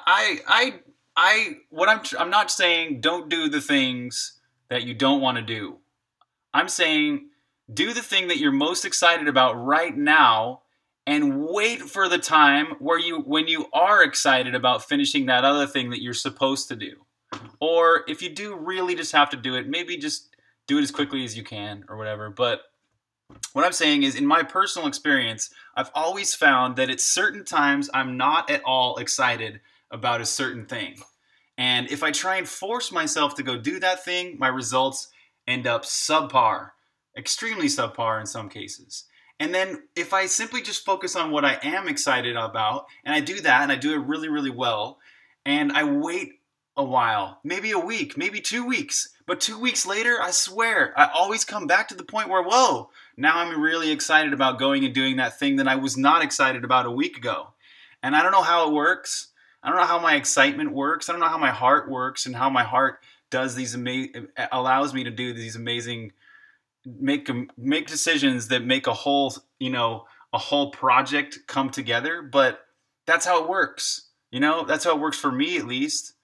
I'm not saying don't do the things that you don't want to do. I'm saying do the thing that you're most excited about right now, and wait for the time when you are excited about finishing that other thing that you're supposed to do. Or if you do really just have to do it, maybe just do it as quickly as you can or whatever. But what I'm saying is, in my personal experience, I've always found that at certain times I'm not at all excited about a certain thing. And if I try and force myself to go do that thing, my results end up subpar, extremely subpar in some cases. And then if I simply just focus on what I am excited about, and I do that, and I do it really, really well, and I wait a while, maybe a week, maybe 2 weeks, but 2 weeks later, I swear, I always come back to the point where, whoa, now I'm really excited about going and doing that thing that I was not excited about a week ago. And I don't know how it works. I don't know how my excitement works. I don't know how my heart works, and how my heart does these allows me to do these amazing, make decisions that make a whole, a whole project come together. But that's how it works. That's how it works for me, at least.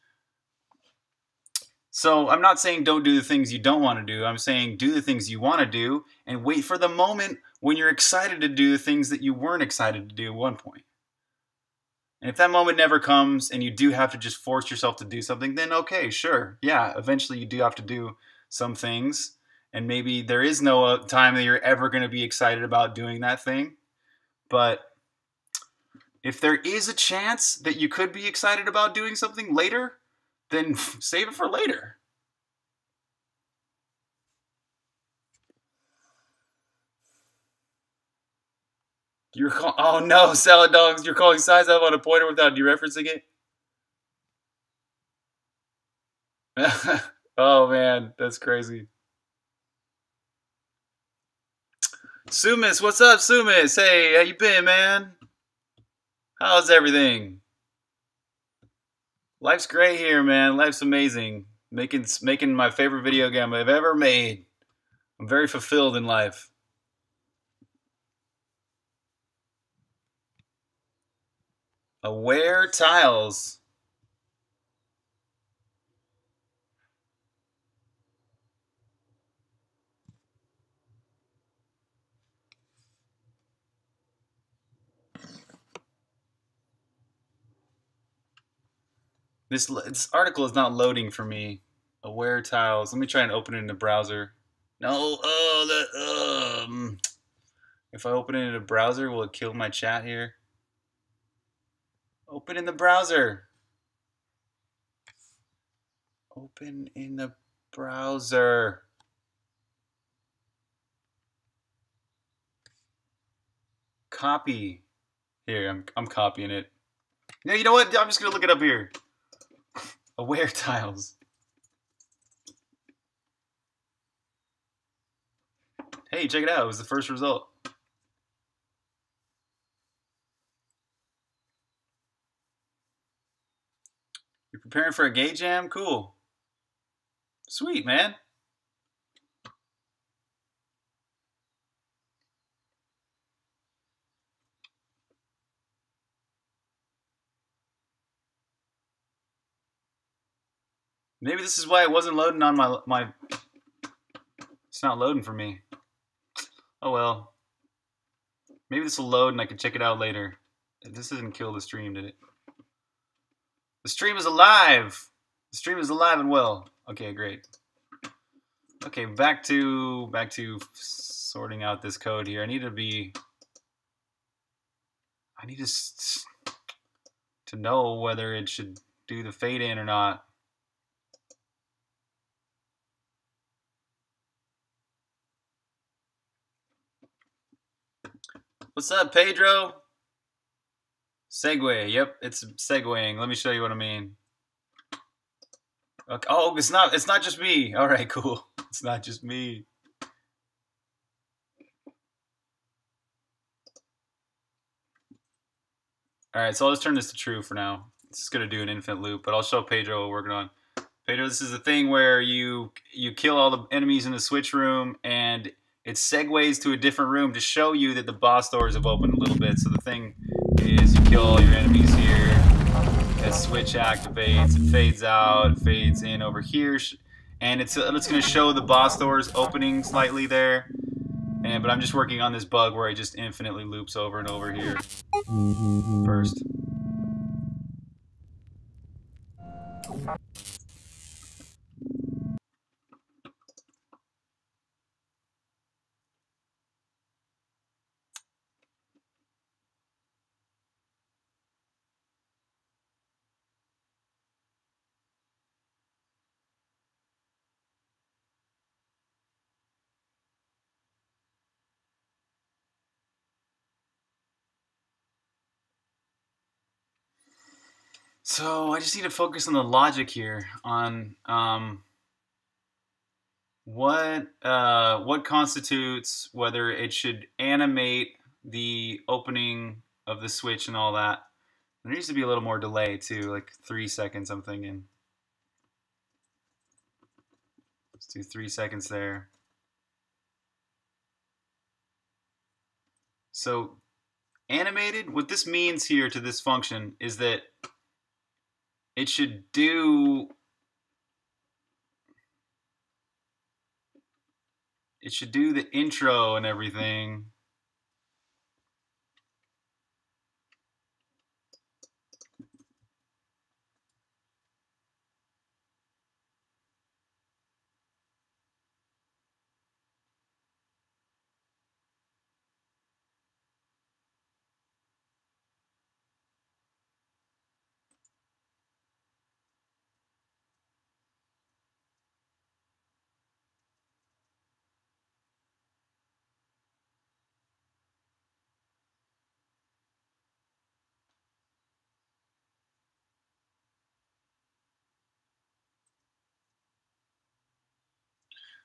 So I'm not saying don't do the things you don't want to do. I'm saying do the things you want to do, and wait for the moment when you're excited to do the things that you weren't excited to do at one point. And if that moment never comes and you do have to just force yourself to do something, then okay, sure. Yeah, eventually you do have to do some things. and maybe there is no time that you're ever going to be excited about doing that thing. But if there is a chance that you could be excited about doing something later, then save it for later. Oh no, salad dogs! You're calling size up on a pointer without dereferencing it. Oh man, that's crazy. Sumis, what's up, Sumis? Hey, how you been, man? How's everything? Life's great here, man. Life's amazing. Making my favorite video game I've ever made. I'm very fulfilled in life. Aware tiles. This article is not loading for me. Aware tiles. Let me try and open it in the browser. No, if I open it in a browser, will it kill my chat here? Open in the browser. Open in the browser. Copy. Here, I'm copying it. No, you know what? I'm just gonna look it up here. Aware tiles. Hey, check it out. It was the first result. You're preparing for a gay jam? Cool. Sweet, man. Maybe this is why it wasn't loading on my... It's not loading for me. Oh well. Maybe this will load and I can check it out later. This didn't kill the stream, did it? The stream is alive! The stream is alive and well. Okay, great. Okay, back to sorting out this code here. I need to know whether it should do the fade in or not. What's up, Pedro? Segue. Yep, it's segueing. Let me show you what I mean. Okay. Oh, it's not just me. All right, cool. It's not just me. All right, so I'll just turn this to true for now. It's just gonna do an infinite loop, but I'll show Pedro what we're working on. Pedro, this is the thing where you kill all the enemies in the switch room, and it segues to a different room to show you that the boss doors have opened a little bit. So the thing is, you kill all your enemies here. That switch activates, it fades out, it fades in over here, and it's going to show the boss doors opening slightly there. But I'm just working on this bug where it just infinitely loops over and over here first. So I just need to focus on the logic here, on what constitutes whether it should animate the opening of the switch and all that. There needs to be a little more delay too, like 3 seconds, I'm thinking. Let's do 3 seconds there. So animated, what this means here to this function is that it should do the intro and everything.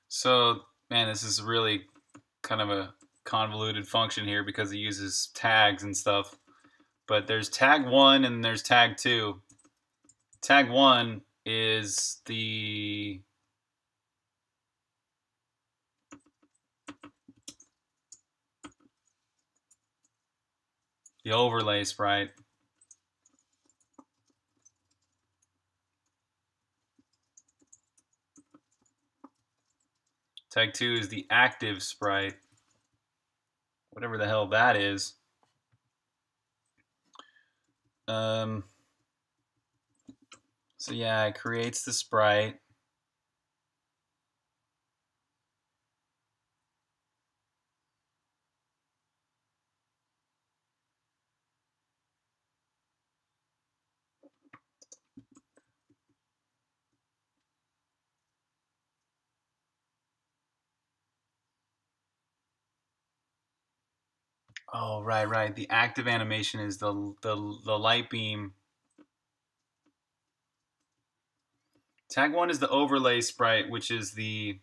So, man, this is really kind of a convoluted function here because it uses tags and stuff. But there's tag 1 and there's tag 2. Tag 1 is the overlay sprite. Tag 2 is the active sprite. Whatever the hell that is. So yeah, it creates the sprite. Oh, right. The active animation is the light beam. Tag 1 is the overlay sprite, which is the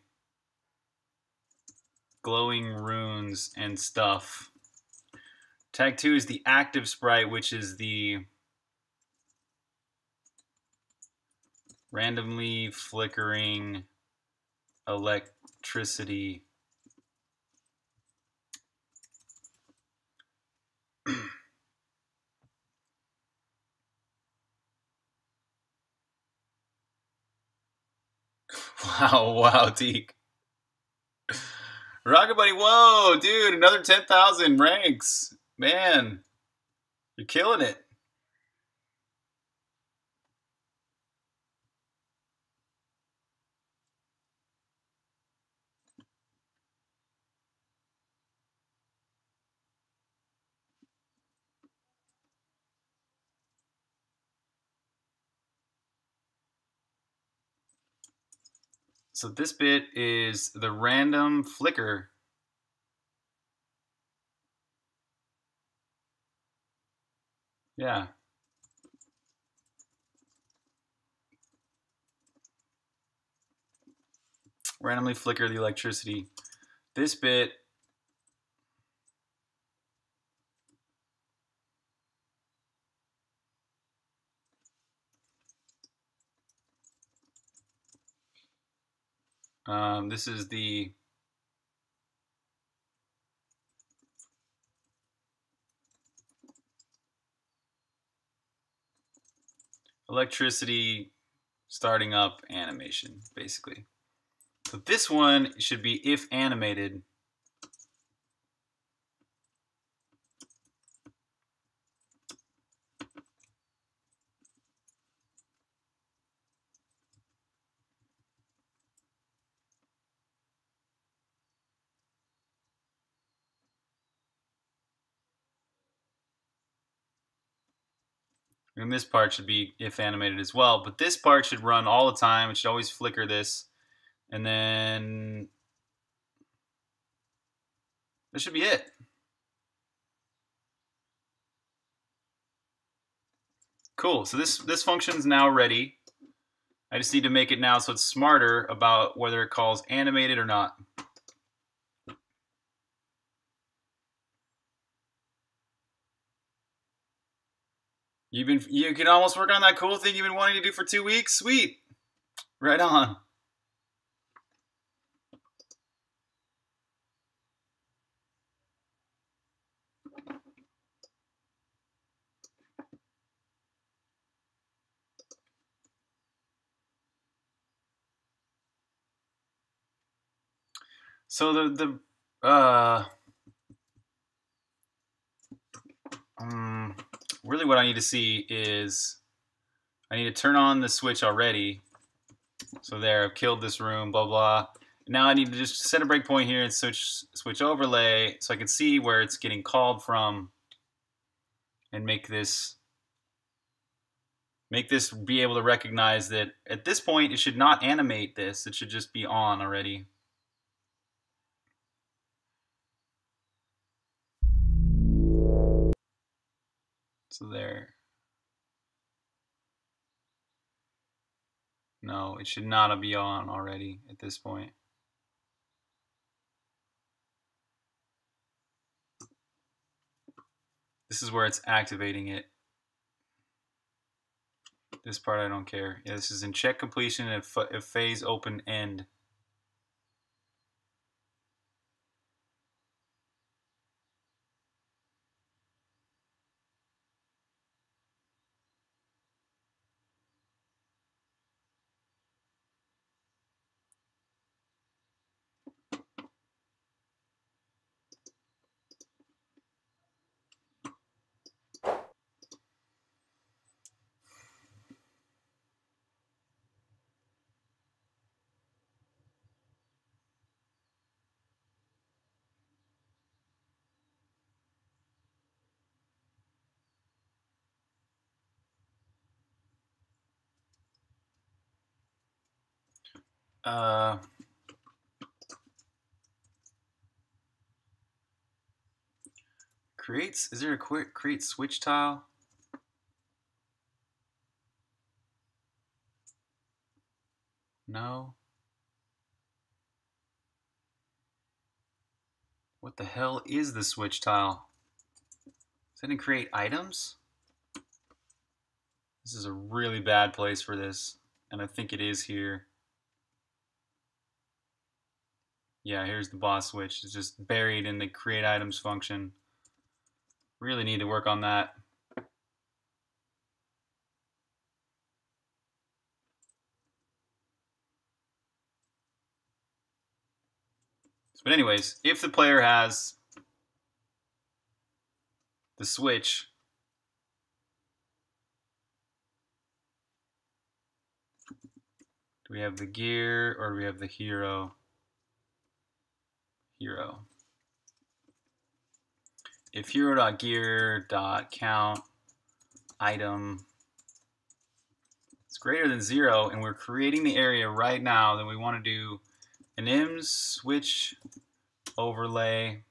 glowing runes and stuff. Tag 2 is the active sprite, which is the randomly flickering electricity. Wow, Teak. Rocket Buddy, whoa, dude, another 10,000 ranks. Man, you're killing it. So this bit is the random flicker. Yeah. Randomly flicker the electricity. This bit this is the electricity starting up animation, basically. So this one should be if animated. And this part should be if animated as well. But this part should run all the time. It should always flicker this. And then this should be it. Cool. So this function is now ready. I just need to make it now so it's smarter about whether it calls animated or not. You can almost work on that cool thing you've been wanting to do for 2 weeks? Sweet. Right on. So really what I need to see is I need to turn on the switch already. So there, I've killed this room, blah, blah. Now I need to just set a breakpoint here and switch overlay so I can see where it's getting called from and make this be able to recognize that at this point it should not animate this. It should just be on already. So there. No, it should not be on already at this point. This is where it's activating it. This part I don't care. Yeah, this is in check completion and phase open end. Is there a quick create switch tile? No. What the hell is the switch tile? Is that in create items? This is a really bad place for this, and I think it is here. Yeah, here's the boss switch. It's just buried in the create items function. Really need to work on that. But anyways, if the player has the switch, do we have the gear or do we have the hero? Hero. If hero.gear.count item is greater than 0 and we're creating the area right now, then we want to do an IMS switch overlay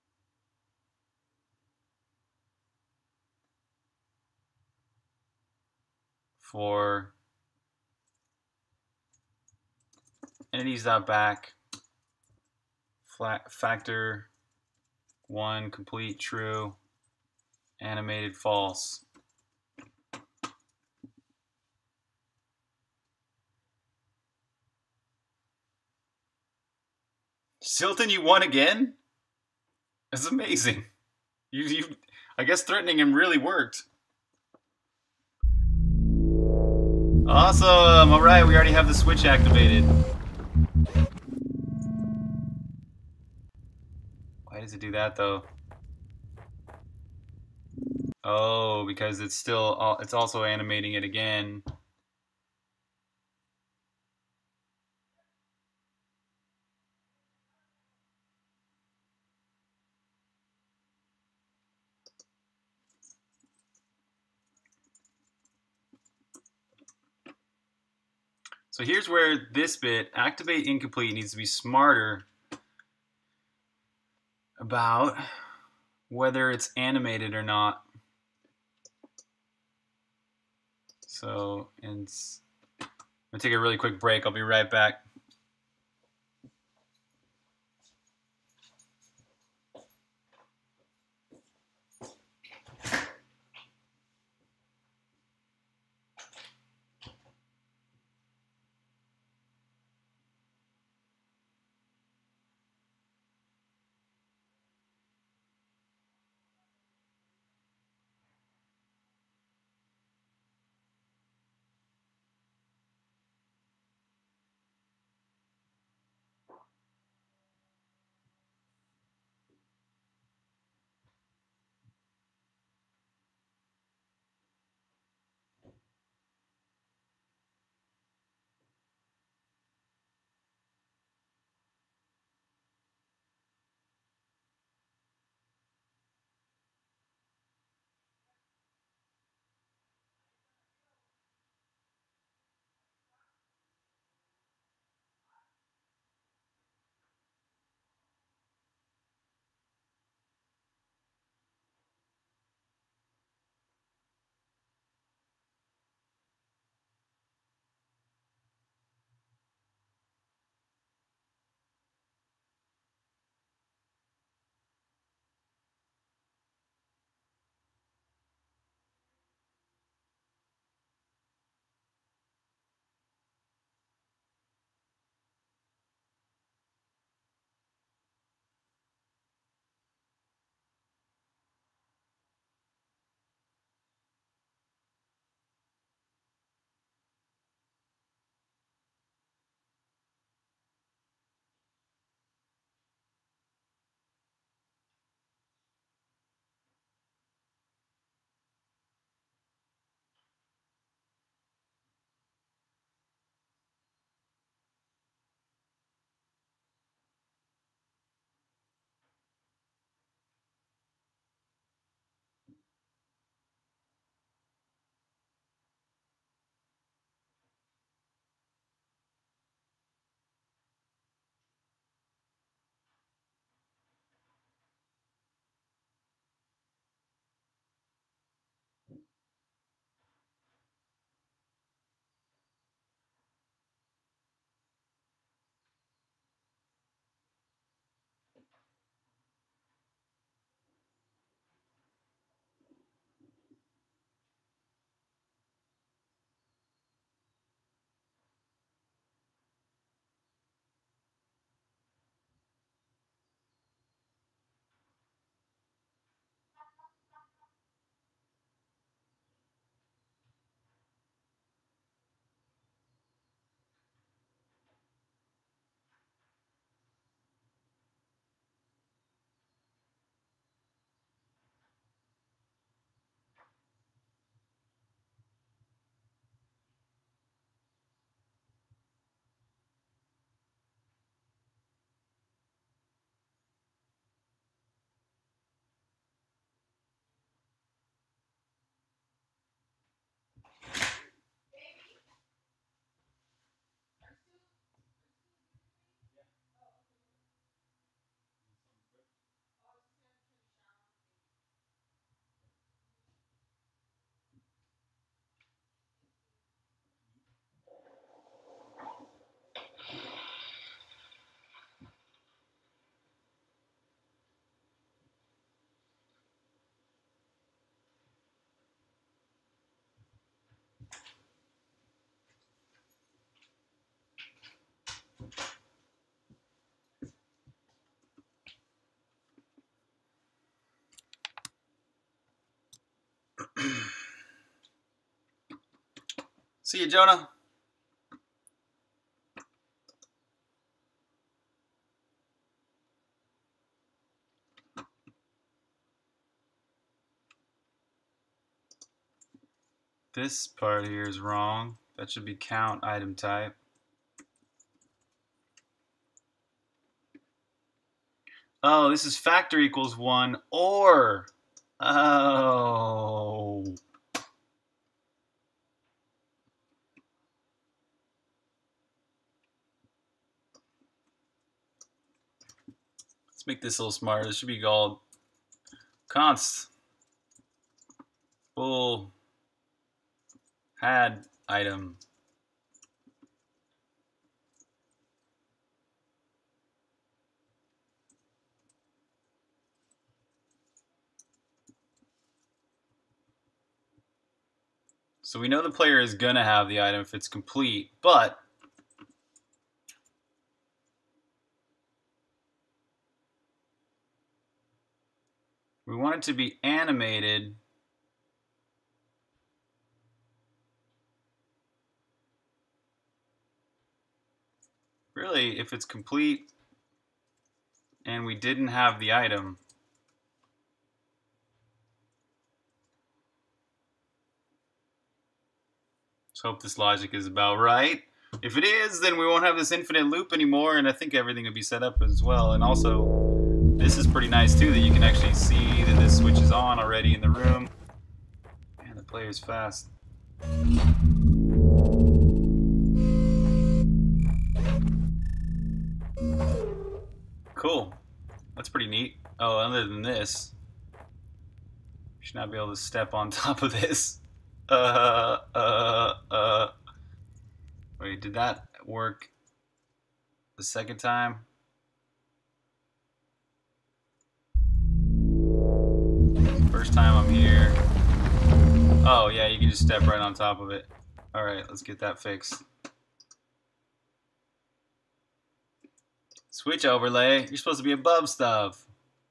for entities.back factor 1 complete true animated false. Silton, you won again? That's amazing. You I guess threatening him really worked. Awesome! Alright, we already have the switch activated. Why does it do that though? Oh, because it's still it's also animating it again. So here's where this bit, activate incomplete, needs to be smarter about whether it's animated or not. So, I'm gonna take a really quick break. I'll be right back. See you, Jonah. This part here is wrong. That should be count item type. Oh, this is factor equals 1 or. Oh. Let's make this a little smarter. This should be called const full had item. So we know the player is going to have the item if it's complete, but we want it to be animated really if it's complete and we didn't have the item. Let's hope this logic is about right. If it is, then we won't have this infinite loop anymore, and I think everything will be set up as well. And also, this is pretty nice too, that you can actually see that this switch is on already in the room. Man, the player's fast. Cool. That's pretty neat. Oh, other than this, you should not be able to step on top of this. Wait, did that work the second time? First time I'm here. Oh, yeah, you can just step right on top of it. Alright, let's get that fixed. Switch overlay. You're supposed to be above stuff.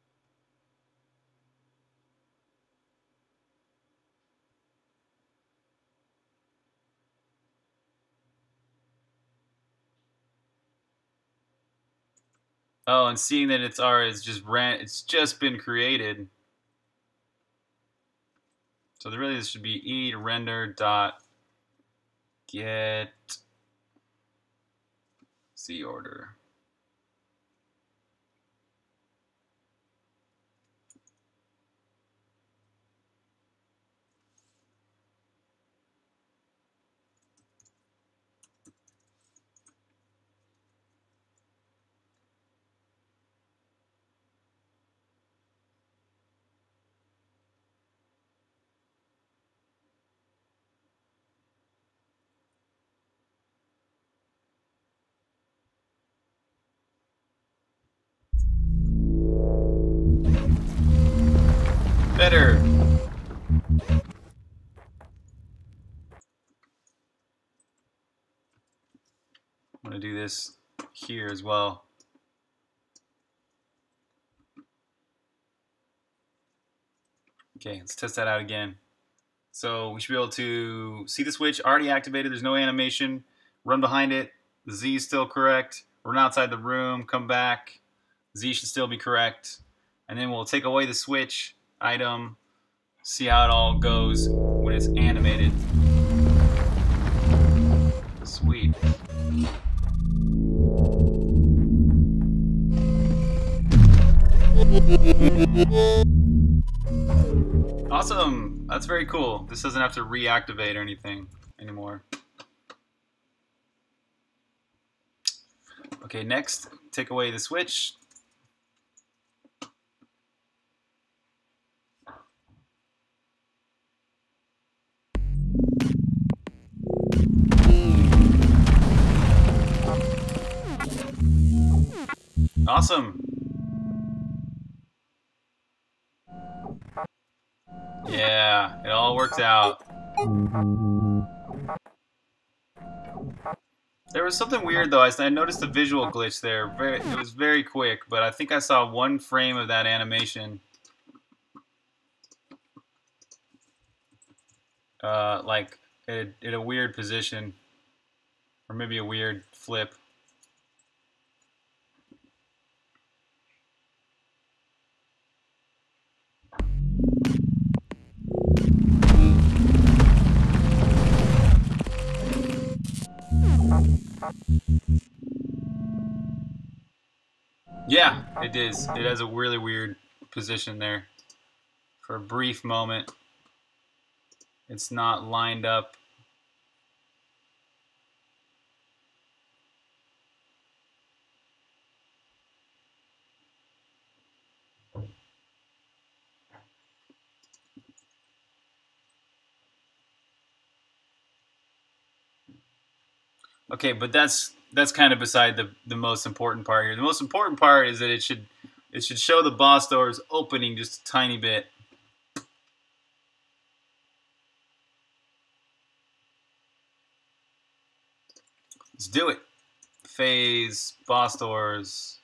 Oh, and seeing that it's just been created. So really this should be e render dot get Z order. Better. I'm going to do this here as well. Okay, let's test that out again. So we should be able to see the switch already activated. There's no animation. Run behind it. The Z is still correct. Run outside the room. Come back. Z should still be correct. And then we'll take away the switch item. See how it all goes when it's animated. Sweet. Awesome. That's very cool. This doesn't have to reactivate or anything anymore. Okay, next, take away the switch. Awesome. Yeah, it all worked out. There was something weird though. I noticed a visual glitch there. It was very quick, but I think I saw one frame of that animation. Like at a weird position, or maybe a weird flip. Yeah, it is. It has a really weird position there. For a brief moment, it's not lined up. Okay, but that's kind of beside the most important part here. The most important part is that it should show the boss doors opening just a tiny bit. Let's do it. Phase, boss doors.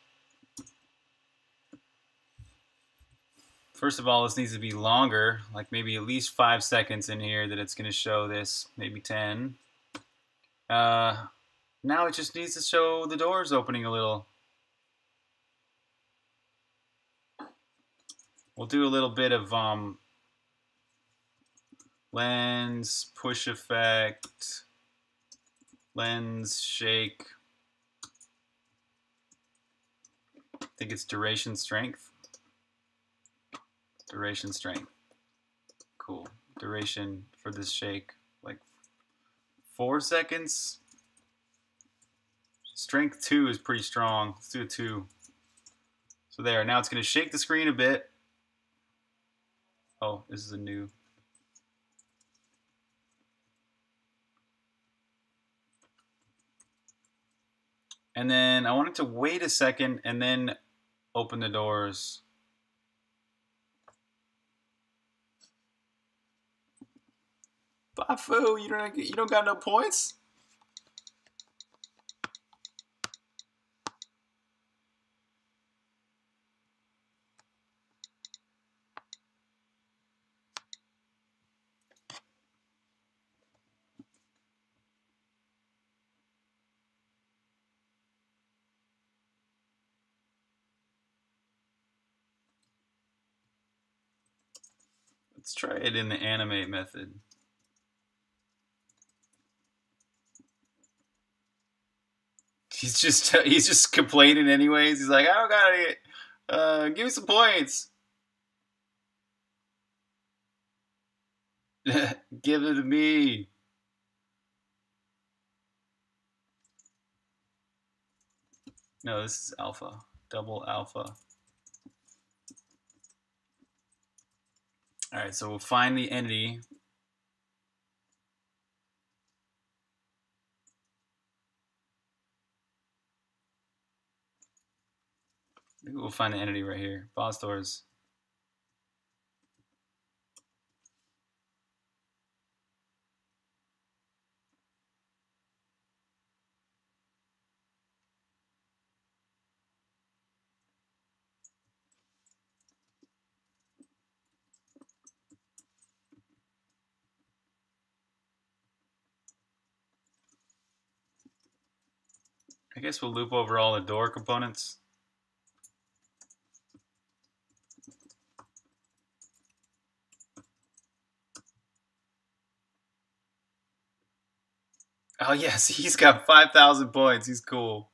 First of all, this needs to be longer, like maybe at least 5 seconds in here that it's going to show this, maybe 10. Now it just needs to show the doors opening a little. We'll do a little bit of lens, push effect, lens, shake. I think it's duration strength. Duration strength. Cool. Duration for this shake, like 4 seconds. Strength 2 is pretty strong. Let's do a 2. So there. Now it's going to shake the screen a bit. Oh, this is a new. And then I want it to wait a second and then open the doors. Bafu, you don't got no points? Let's try it in the animate method. He's just complaining anyways. He's like, I don't got any. Give me some points. Give it to me. No, this is alpha. Double alpha. All right, so we'll find the entity. Maybe we'll find the entity right here. Boss doors. I guess we'll loop over all the door components. Oh yes, he's got 5,000 points. He's cool.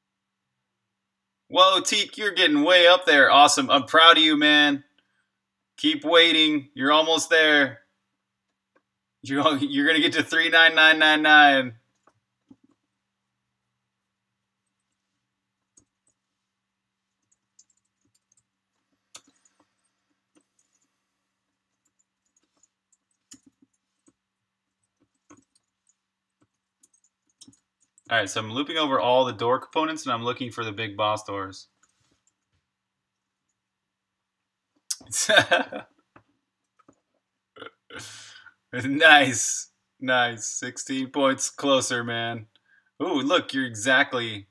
Whoa, Teak, you're getting way up there. Awesome. I'm proud of you, man. Keep waiting. You're almost there. You're gonna get to 39999. All right, so I'm looping over all the door components, and I'm looking for the big boss doors. Nice. Nice. 16 points closer, man. Ooh, look, you're exactly...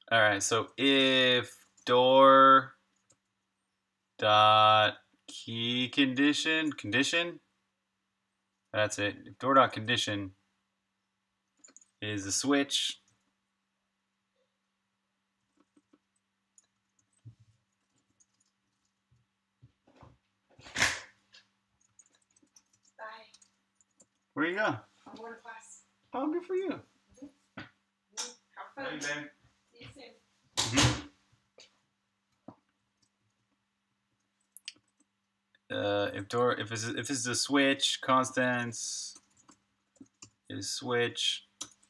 All right, so if door dot key condition, that's it. If door dot condition is the switch, Bye. where you go? I'm going to class. Oh, good for you. Have fun. Hey, babe. See you soon. If this is a switch, constants is switch.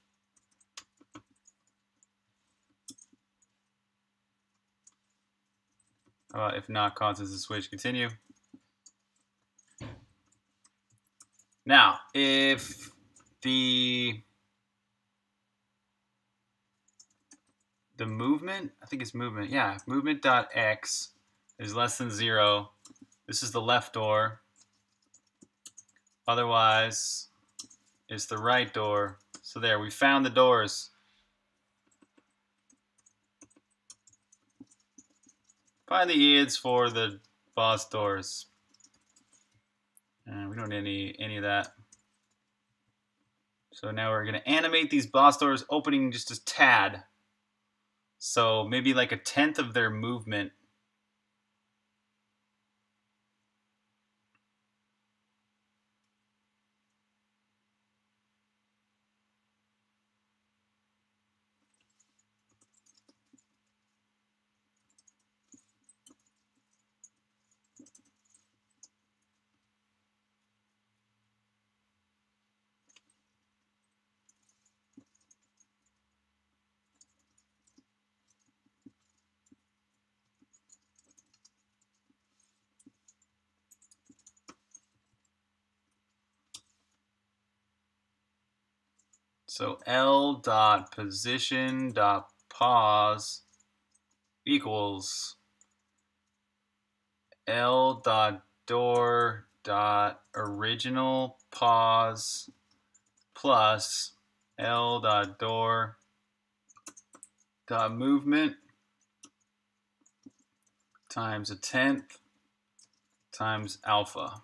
If not, constants is switch. Continue. Now, if the movement, I think it's movement. Yeah, movement dot x is less than 0. This is the left door. Otherwise, it's the right door. So there, we found the doors. Find the IDs for the boss doors. We don't need any of that. So now we're going to animate these boss doors opening just a tad. So maybe like 1/10 of their movement. So L dot position dot pause equals L dot door dot original pause plus L dot door dot movement times 1/10 times alpha.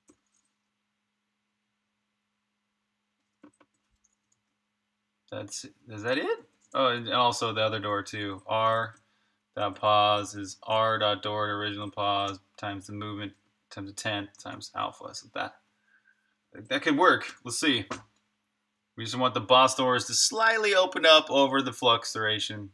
Is that it? Oh, and also the other door too. R dot pause is R dot door to original pause times the movement times 1/10 times alpha. So that could work. Let's see. We just want the boss doors to slightly open up over the flux duration.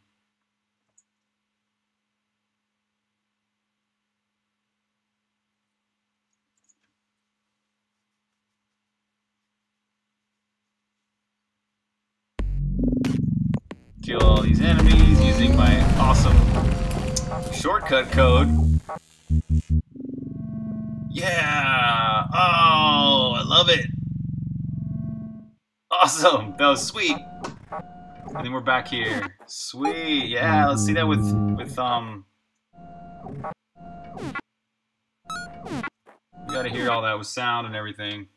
Kill all these enemies using my awesome shortcut code. Yeah! Oh, I love it. Awesome. That was sweet. And then we're back here. Sweet. Yeah, let's see that with you gotta hear all that with sound and everything.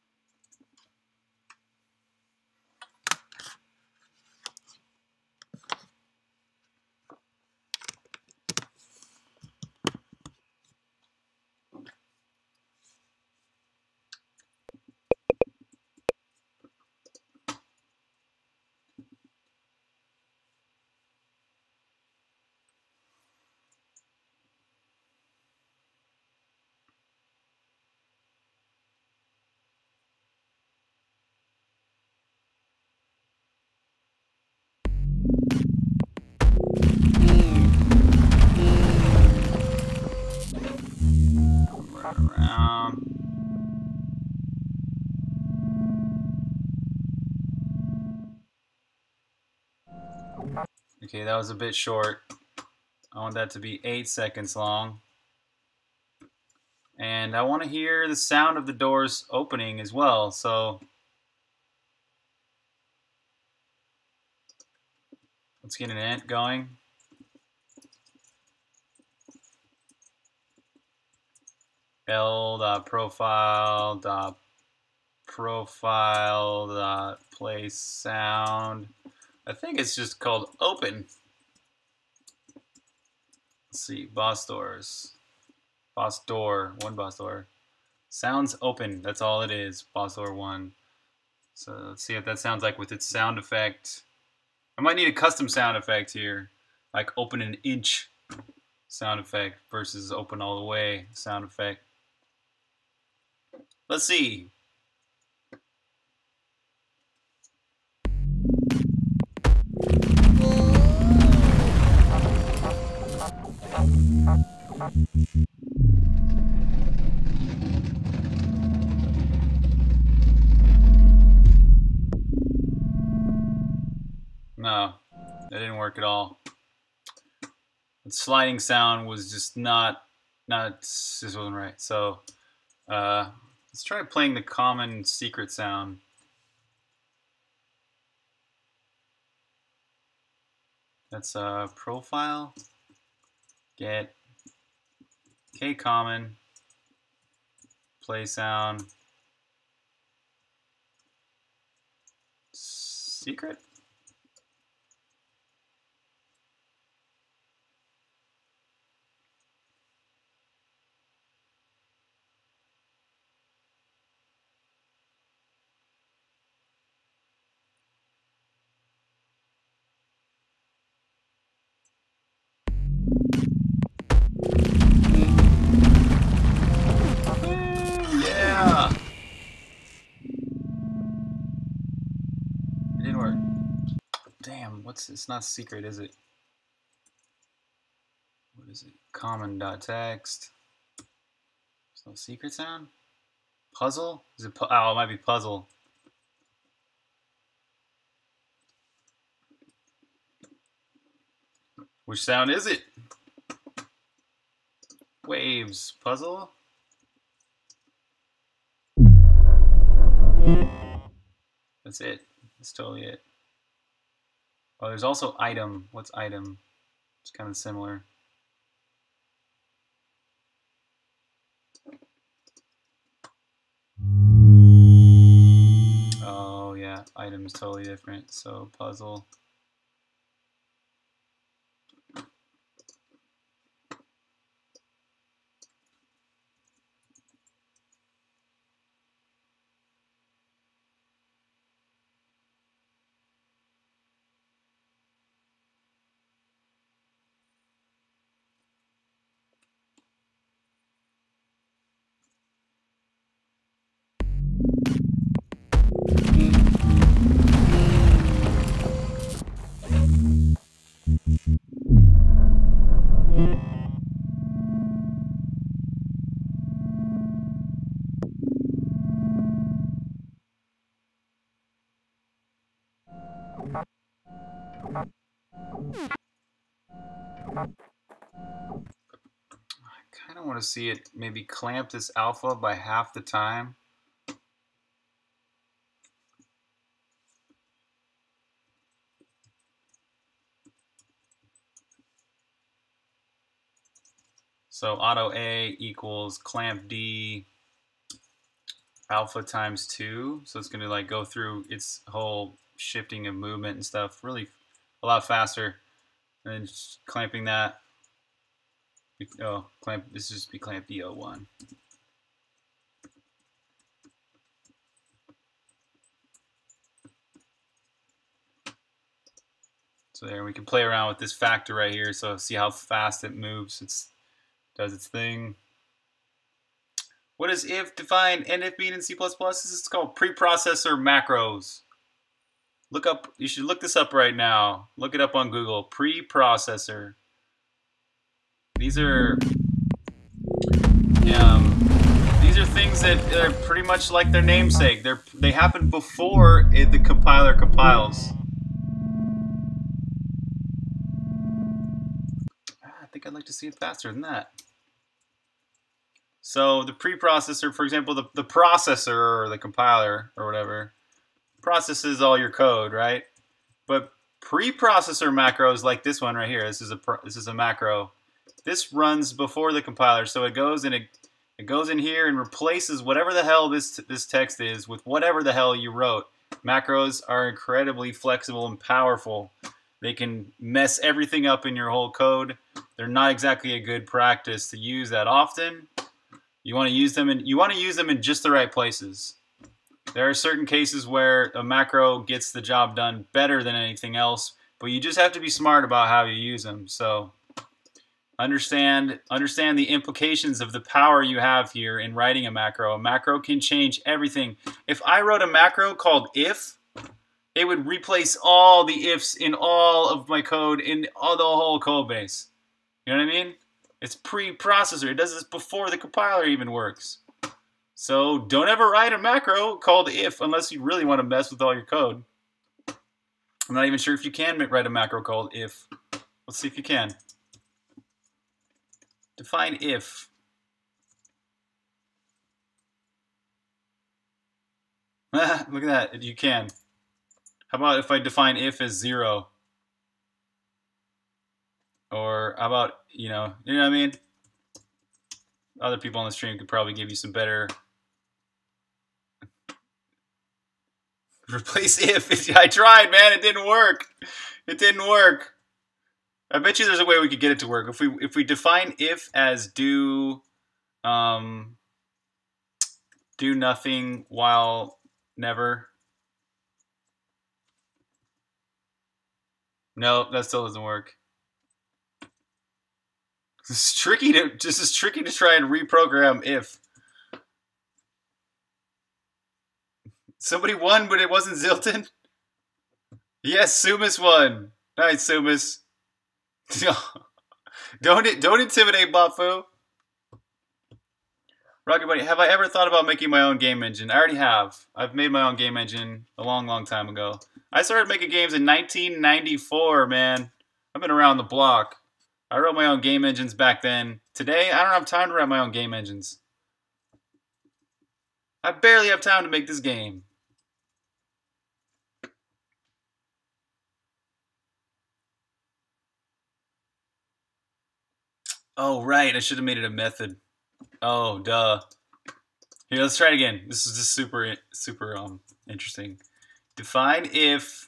Around. Okay, that was a bit short. I want that to be 8 seconds long. And I want to hear the sound of the doors opening as well. So let's get an int going. L.profile.place sound. I think it's just called open. Let's see, boss doors. Boss door, one boss door. Sounds open, that's all it is, boss door 1. So let's see what that sounds like with its sound effect. I might need a custom sound effect here, like open an inch sound effect versus open all the way sound effect. Let's see. No, that didn't work at all. The sliding sound was just not this wasn't right. So let's try playing the common secret sound. That's profile, get K common, play sound, secret. Yeah. It didn't work. Damn, what's it's not secret, is it? What is it? Common.text. There's no secret sound? Puzzle? Is it oh, it might be puzzle. Which sound is it? Waves. Puzzle? That's it. That's totally it. Oh, there's also item. What's item? It's kind of similar. Oh, yeah. Item is totally different. So, puzzle. I kind of want to see it maybe clamp this alpha by half the time. So auto A equals clamp D alpha times 2. So it's going to like go through its whole shifting of movement and stuff really a lot faster. And then just clamping that. Oh, clamp. This just be clamp D01. So there, we can play around with this factor right here. So see how fast it moves. It does its thing. What is if, define, and if mean in C++? This is called preprocessor macros. Look up. You should look this up right now. Look it up on Google. Preprocessor. These are things that are pretty much like their namesake. They happen before the compiler compiles. I think I'd like to see it faster than that. So the preprocessor, for example, the processor or the compiler or whatever processes all your code, right? But preprocessor macros like this one right here. This is a macro. This runs before the compiler, so it goes and it goes in here and replaces whatever the hell this text is with whatever the hell you wrote. Macros are incredibly flexible and powerful. They can mess everything up in your whole code, they're not exactly a good practice to use that often. You want to use them in just the right places. There are certain cases where a macro gets the job done better than anything else, but you just have to be smart about how you use them. So understand the implications of the power you have here in writing a macro. A macro can change everything. If I wrote a macro called if, it would replace all the ifs in all of my code in all the whole code base. You know what I mean? It's pre-processor. It does this before the compiler even works. So don't ever write a macro called if unless you really want to mess with all your code. I'm not even sure if you can write a macro called if. Let's see if you can. Define if. Look at that. You can. How about if I define if as 0? Or how about, you know what I mean? Other people on the stream could probably give you some better. Replace if. I tried, man. It didn't work. It didn't work. I bet you there's a way we could get it to work. If we define if as do nothing while never. No, that still doesn't work. It's tricky to try and reprogram if. Somebody won, but it wasn't Zilton. Yes, Sumus won. Nice, Sumus. Don't intimidate Bafu. Rocket Buddy, have I ever thought about making my own game engine? I already have. I've made my own game engine a long, long time ago. I started making games in 1994, man. I've been around the block. I wrote my own game engines back then. Today, I don't have time to write my own game engines. I barely have time to make this game. Oh, right. I should have made it a method. Oh, duh. Here, let's try it again. This is just super interesting. Define if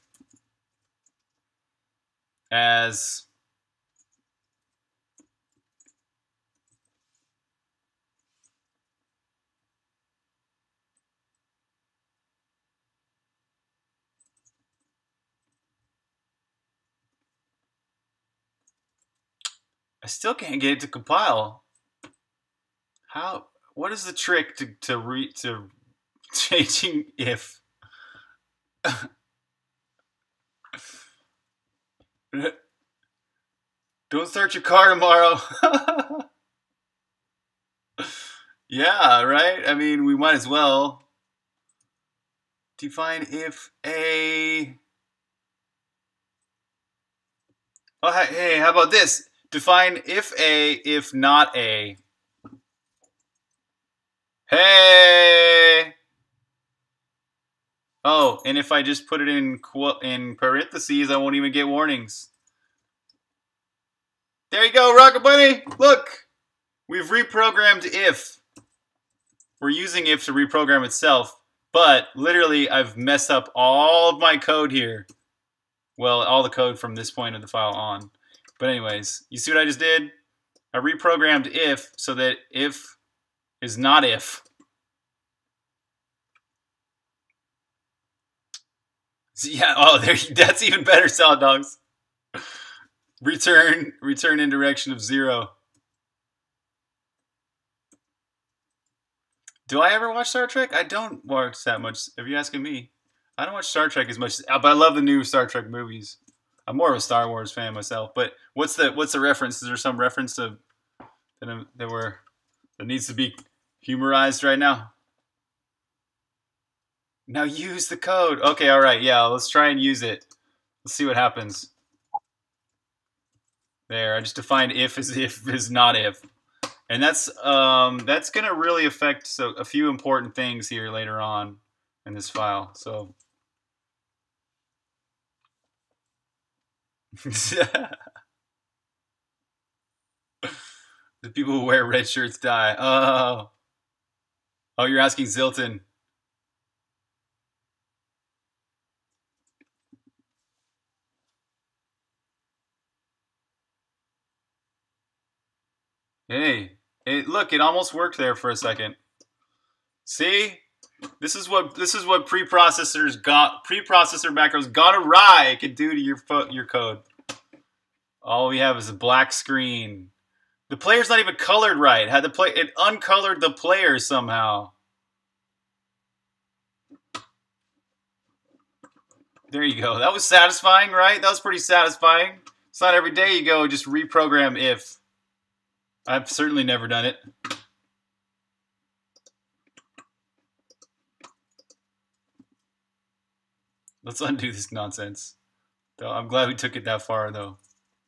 as I still can't get it to compile. How? What is the trick to changing if? Don't start your car tomorrow. Yeah, right? I mean, we might as well. Define if a... Oh, hey, how about this? Define if a, if not a. Hey! Oh, and if I just put it in parentheses, I won't even get warnings. There you go, Rocket Bunny! Look! We've reprogrammed if. We're using if to reprogram itself, but literally I've messed up all of my code here. Well, all the code from this point of the file on. But anyways, you see what I just did? I reprogrammed if so that if is not if. So yeah, oh, that's even better, Salad Dogs. Return in direction of 0. Do I ever watch Star Trek? I don't watch that much. If you're asking me, I don't watch Star Trek as much, but I love the new Star Trek movies. I'm more of a Star Wars fan myself. But what's the reference? Is there some reference to that needs to be humorized right now? Now use the code. Okay, all right, yeah. Let's try and use it. Let's see what happens. There, I just defined if is not if. And that's going to really affect a few important things here later on in this file. So the people who wear red shirts die. Oh, you're asking Zilton. Hey, look, it almost worked there for a second. See? This is what preprocessor macros got awry. It can do to your code. All we have is a black screen. The player's not even colored right. It uncolored the player somehow. There you go. That was satisfying, right? That was pretty satisfying. It's not every day you go just reprogram if. I've certainly never done it. Let's undo this nonsense. I'm glad we took it that far, though.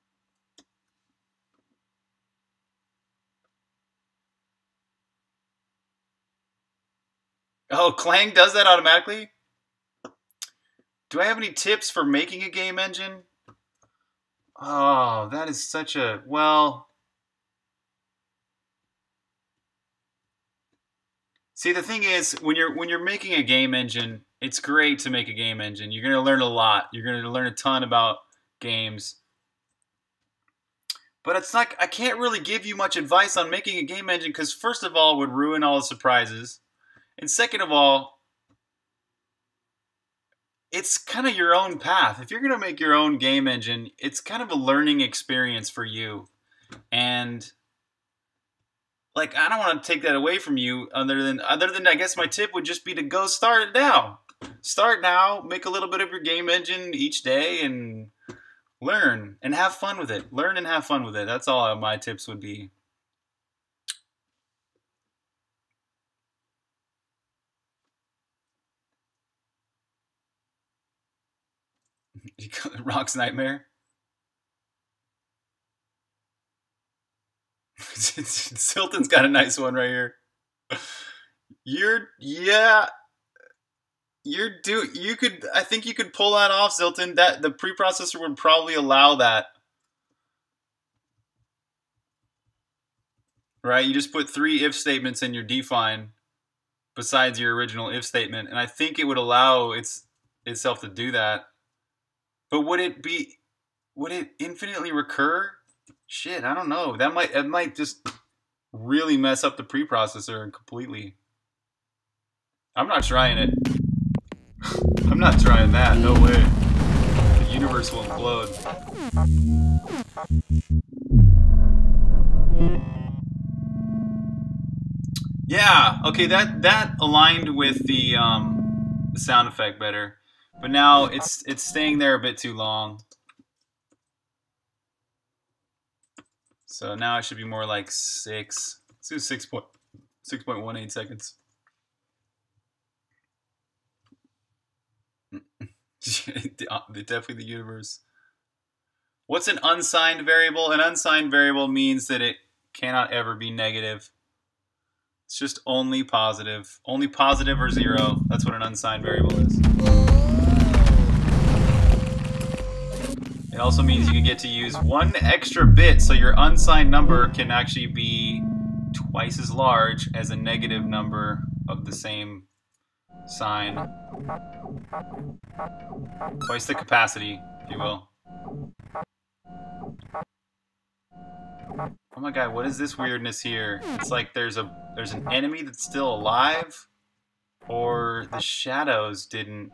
Oh, Clang does that automatically? Do I have any tips for making a game engine? Oh, that is such a... Well... See, the thing is, when you're making a game engine, it's great to make a game engine. You're going to learn a lot. You're going to learn a ton about games. But it's like, I can't really give you much advice on making a game engine because, first of all, it would ruin all the surprises. And second of all, it's kind of your own path. If you're going to make your own game engine, it's kind of a learning experience for you. And like, I don't want to take that away from you other than I guess my tip would just be to go start it now. Start now, make a little bit of your game engine each day and learn and have fun with it. Learn and have fun with it. That's all my tips would be. Rock's Nightmare. Silton's got a nice one right here. I think you could pull that off, Zilton. That the preprocessor would probably allow that. Right? You just put 3 if statements in your define besides your original if statement, and I think it would allow itself to do that. But would it infinitely recur? Shit, I don't know. It might just really mess up the preprocessor completely. I'm not trying it. I'm not trying that. No way. The universe will implode. Yeah. Okay. That aligned with the sound effect better, but now it's staying there a bit too long. So now it should be more like 6. Let's do 6.18 seconds. Definitely the universe. What's an unsigned variable? An unsigned variable means that it cannot ever be negative. It's just only positive. Only positive or 0. That's what an unsigned variable is. It also means you can get to use 1 extra bit, so your unsigned number can actually be twice as large as a negative number of the same sign. Twice the capacity, if you will. Oh my god, what is this weirdness here? It's like there's an enemy that's still alive, or the shadows didn't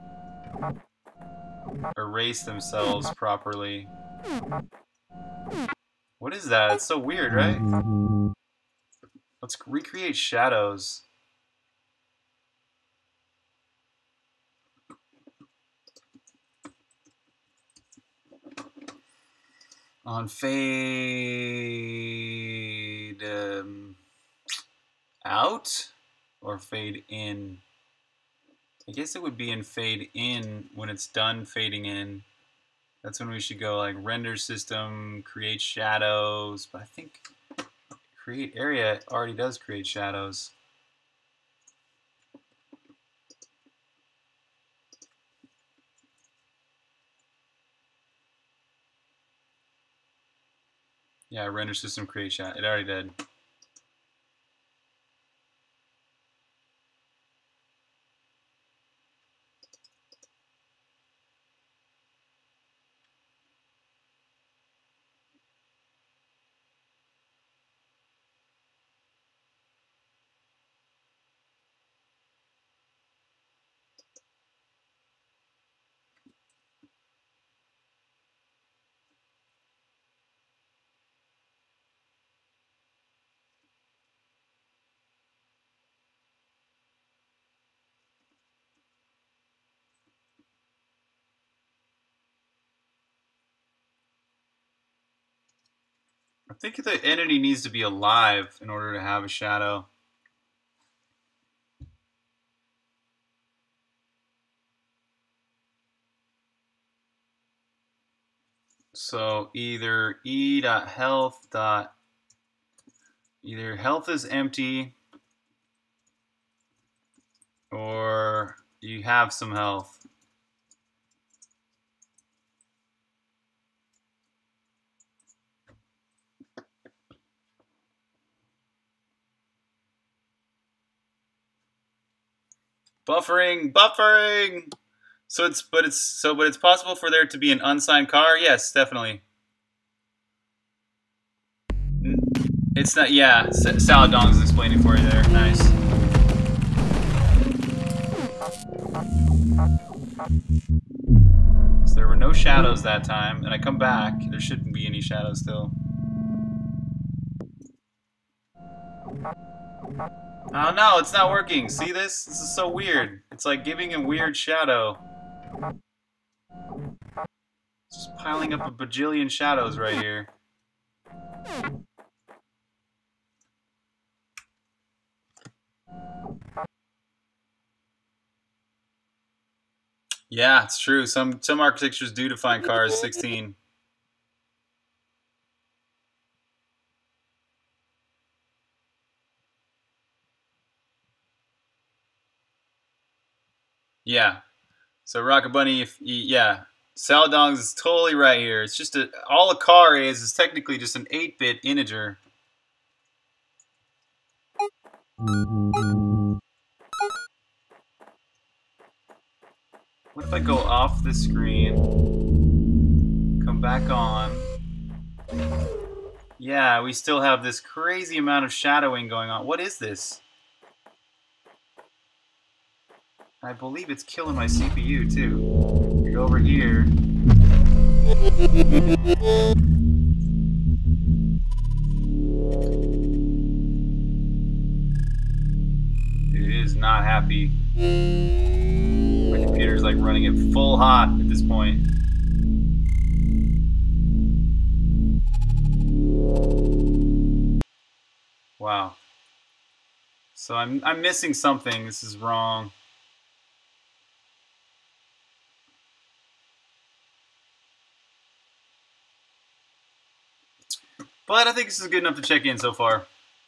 erase themselves properly. What is that? It's so weird, right? Let's recreate shadows. On fade out or fade in? I guess it would be in fade in when it's done fading in. That's when we should go like render system, create shadows. But I think create area already does create shadows. Yeah, render system create shadow. It already did. I think the entity needs to be alive in order to have a shadow. So either e.health. Either health is empty or you have some health. Buffering. So it's possible for there to be an unsigned car. Yes, definitely. It's not. Yeah, Salad Dong's explaining for you there. Nice. So there were no shadows that time, and I come back. There shouldn't be any shadows still. Oh no, it's not working. See this? This is so weird. It's like giving a weird shadow. It's just piling up a bajillion shadows right here. Yeah, it's true. Some architectures do define cars 16. Yeah. So Rocket Bunny, yeah, Saladong is totally right here. It's just all a car is technically just an 8-bit integer. What if I go off the screen, come back on? Yeah, we still have this crazy amount of shadowing going on. What is this? I believe it's killing my CPU too. We go over here. It is not happy. My computer's like running at full hot at this point. Wow. So I'm missing something. This is wrong. But I think this is good enough to check in so far.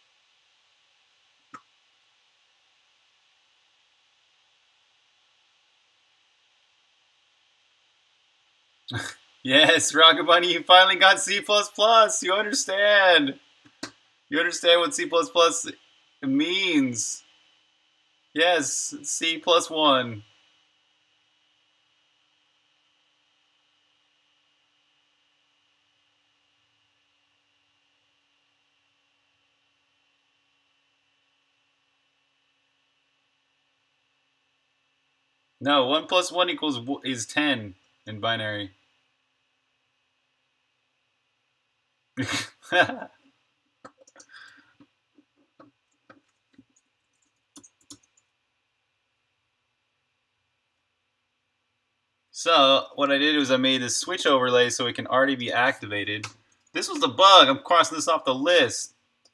Yes, Rocket Bunny, you finally got C++. You understand. You understand what C++ means. Yes, C+1. No, 1 plus 1 is 10 in binary. So, what I did was I made this switch overlay so it can already be activated. This was the bug. I'm crossing this off the list.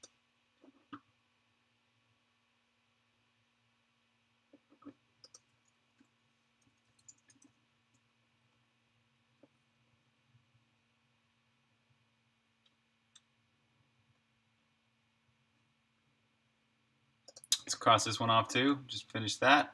Let's cross this one off too. Just finish that.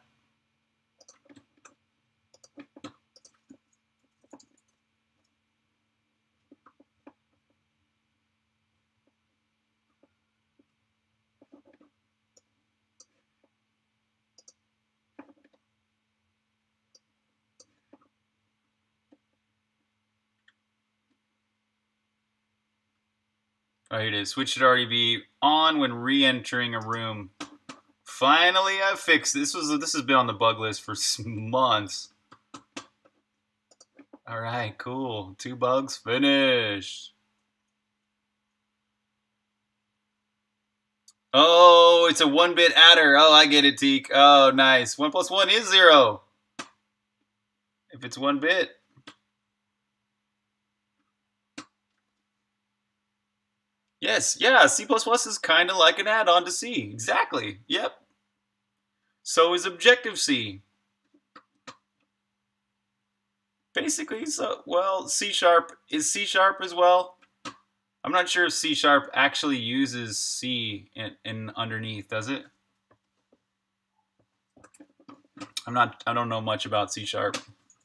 Oh, here it is. Switch should already be on when re-entering a room. Finally, I fixed this. This has been on the bug list for months. All right, cool. 2 bugs finished. Oh, it's a 1-bit adder. Oh, I get it, Teak. Oh, nice. 1 plus 1 is 0. If it's 1 bit. Yes, yeah, C++ is kind of like an add-on to C. Exactly. Yep. So is Objective-C. Basically, so, well, C Sharp is C Sharp as well. I'm not sure if C Sharp actually uses C in underneath, does it? I don't know much about C Sharp.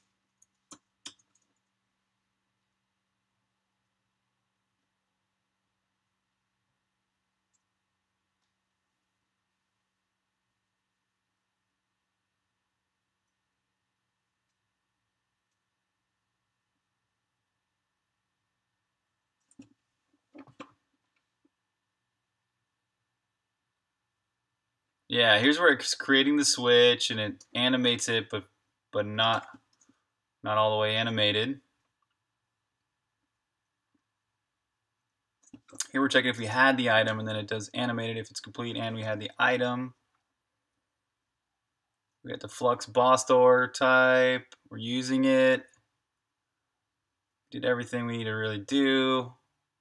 Yeah, here's where it's creating the switch and it animates it, but not all the way animated. Here we're checking if we had the item, and then it does animated if it's complete and we had the item. We got the flux boss door type. We're using it. Did everything we need to really do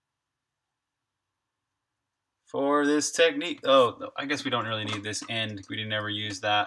for this technique. Oh, I guess we don't really need this end. We didn't ever use that.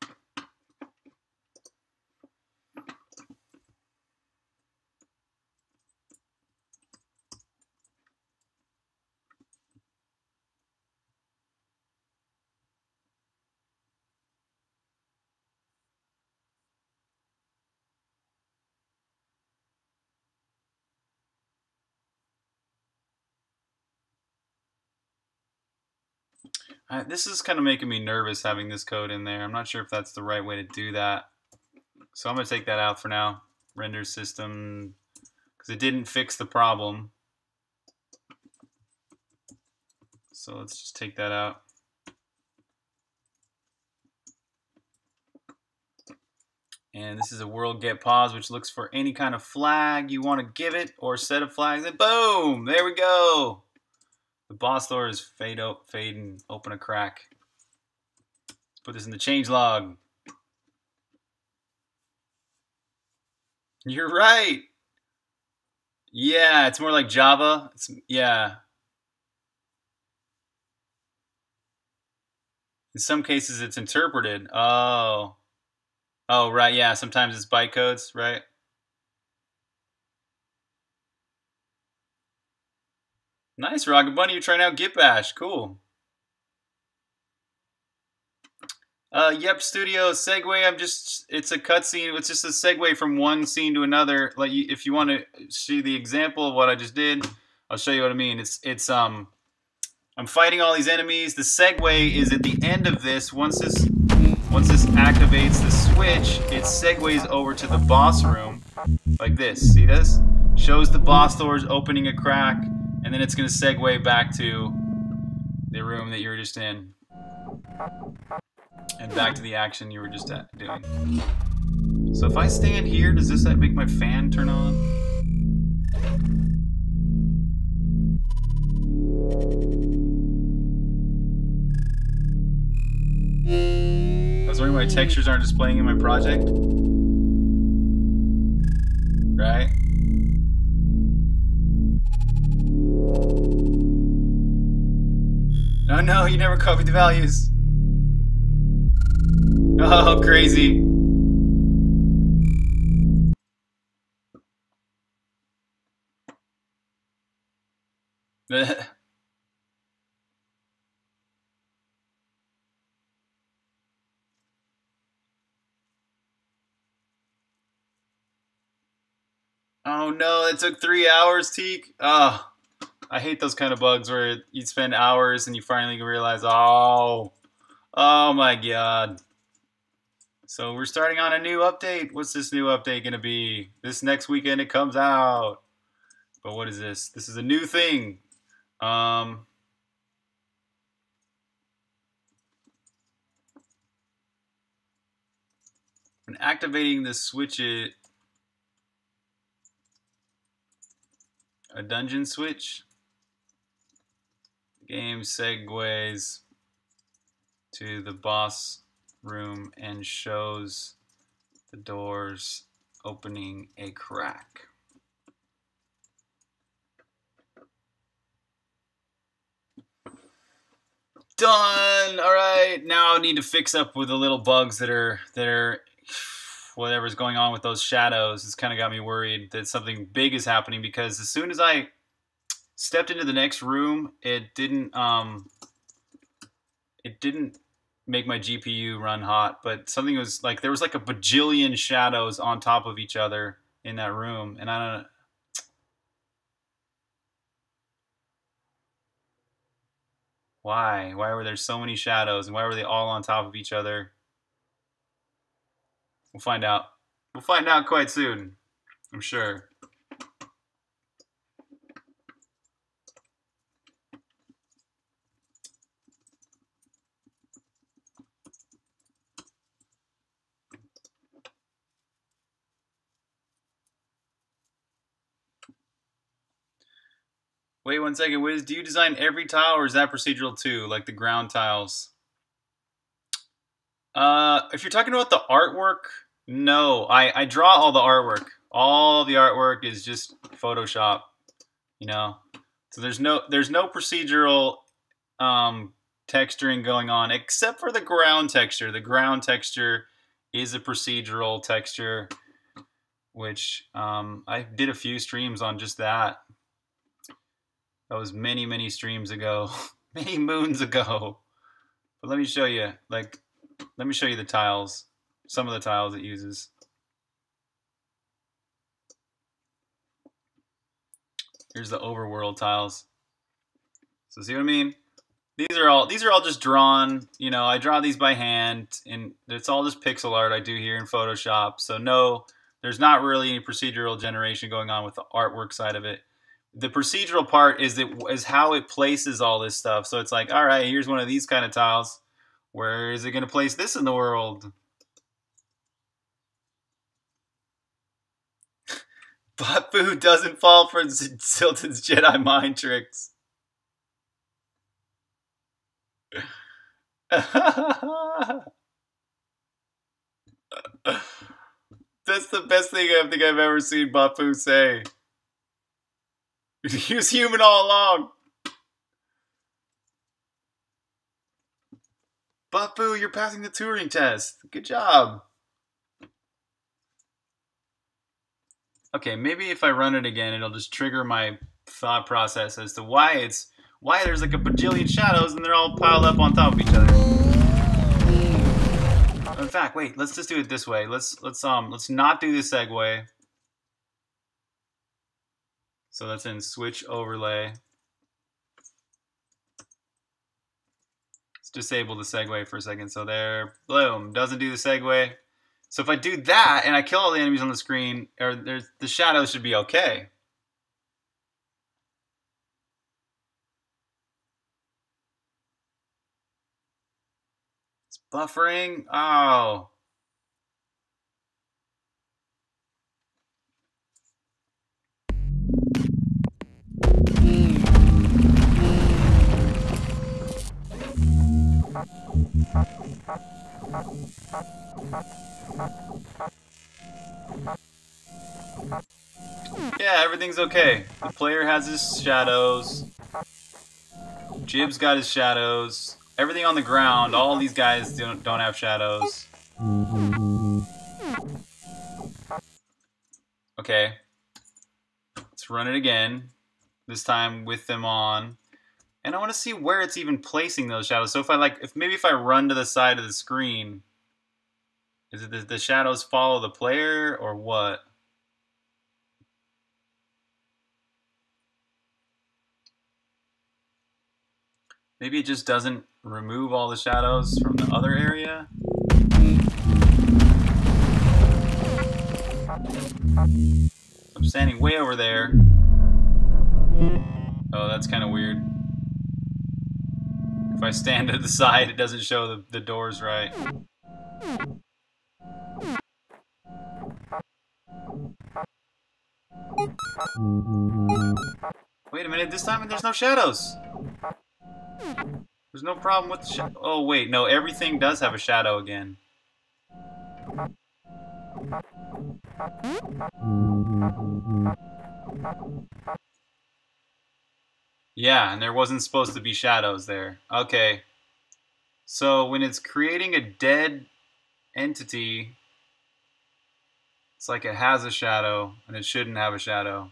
This is kind of making me nervous having this code in there. I'm not sure if that's the right way to do that. So I'm going to take that out for now. Render system, because it didn't fix the problem. So let's just take that out. And this is a world get pause, which looks for any kind of flag you want to give it or set of flags. And boom, there we go. The boss door is fade and open a crack. Let's put this in the change log. You're right. Yeah, it's more like Java. Yeah. In some cases, it's interpreted. Oh. Oh, right. Yeah, sometimes it's bytecodes, right? Nice, Rocket Bunny. You're trying out Git Bash. Cool. Yep, Studio segue. It's a cutscene. It's just a segue from one scene to another. Like, if you want to see the example of what I just did, I'll show you what I mean. I'm fighting all these enemies. The segue is at the end of this. Once this activates the switch, it segues over to the boss room, like this. See this? Shows the boss doors opening a crack, and then it's going to segue back to the room that you were just in. And back to the action you were just doing. So if I stand here, does this make my fan turn on? I was wondering why textures aren't displaying in my project. Right? Oh no, you never copied the values. Oh, crazy. Oh no, it took 3 hours, Teak. Oh, I hate those kind of bugs where you spend hours and you finally realize, oh my god. So we're starting on a new update. What's this new update going to be? This next weekend it comes out. But what is this? This is a new thing. When activating the switch, a dungeon switch, the game segues to the boss room and shows the doors opening a crack. Done. All right. Now I need to fix up with the little bugs that are whatever's going on with those shadows. It's kind of got me worried that something big is happening, because as soon as I stepped into the next room, it didn't make my GPU run hot, but something was like, there was like a bajillion shadows on top of each other in that room, and I don't know. Why were there so many shadows, and why were they all on top of each other? We'll find out. We'll find out quite soon, I'm sure. Wait 1 second, Wiz. Do you design every tile, or is that procedural too, like the ground tiles? If you're talking about the artwork, no. I draw all the artwork. All the artwork is just Photoshop, you know. So there's no procedural texturing going on, except for the ground texture. The ground texture is a procedural texture, which I did a few streams on just that. That was many streams ago, many moons ago. But let me show you, let me show you the tiles, some of the tiles it uses. Here's the overworld tiles. So see what I mean? These are all just drawn. You know, I draw these by hand, and it's all just pixel art I do here in Photoshop. So no, there's not really any procedural generation going on with the artwork side of it. The procedural part is how it places all this stuff. So it's like, all right, here's one of these kind of tiles. Where is it going to place this in the world? Bapu doesn't fall for Silton's Jedi mind tricks. That's the best thing I think I've ever seen Bapu say. He was human all along. Bapu, you're passing the Turing test. Good job. Okay, maybe if I run it again, it'll just trigger my thought process as to why there's like a bajillion shadows and they're all piled up on top of each other. In fact, wait, let's just do it this way. Let's not do the segue. So that's in switch overlay. Let's disable the segue for a second. So there, boom, doesn't do the segue. So if I do that and I kill all the enemies on the screen, the shadows should be okay. It's buffering. Oh. Yeah, everything's okay. The player has his shadows. Jib's got his shadows. Everything on the ground, all these guys don't have shadows. Okay. Let's run it again. This time with them on. And I want to see where it's even placing those shadows. So maybe if I run to the side of the screen, is it the shadows follow the player or what? Maybe it just doesn't remove all the shadows from the other area. I'm standing way over there. Oh, that's kind of weird. If I stand to the side, it doesn't show the doors right. Wait a minute, this time there's no shadows. There's no problem with the shadow. Oh, wait, no, everything does have a shadow again. Yeah, and there wasn't supposed to be shadows there. Okay. So when it's creating a dead entity, it's like it has a shadow and it shouldn't have a shadow.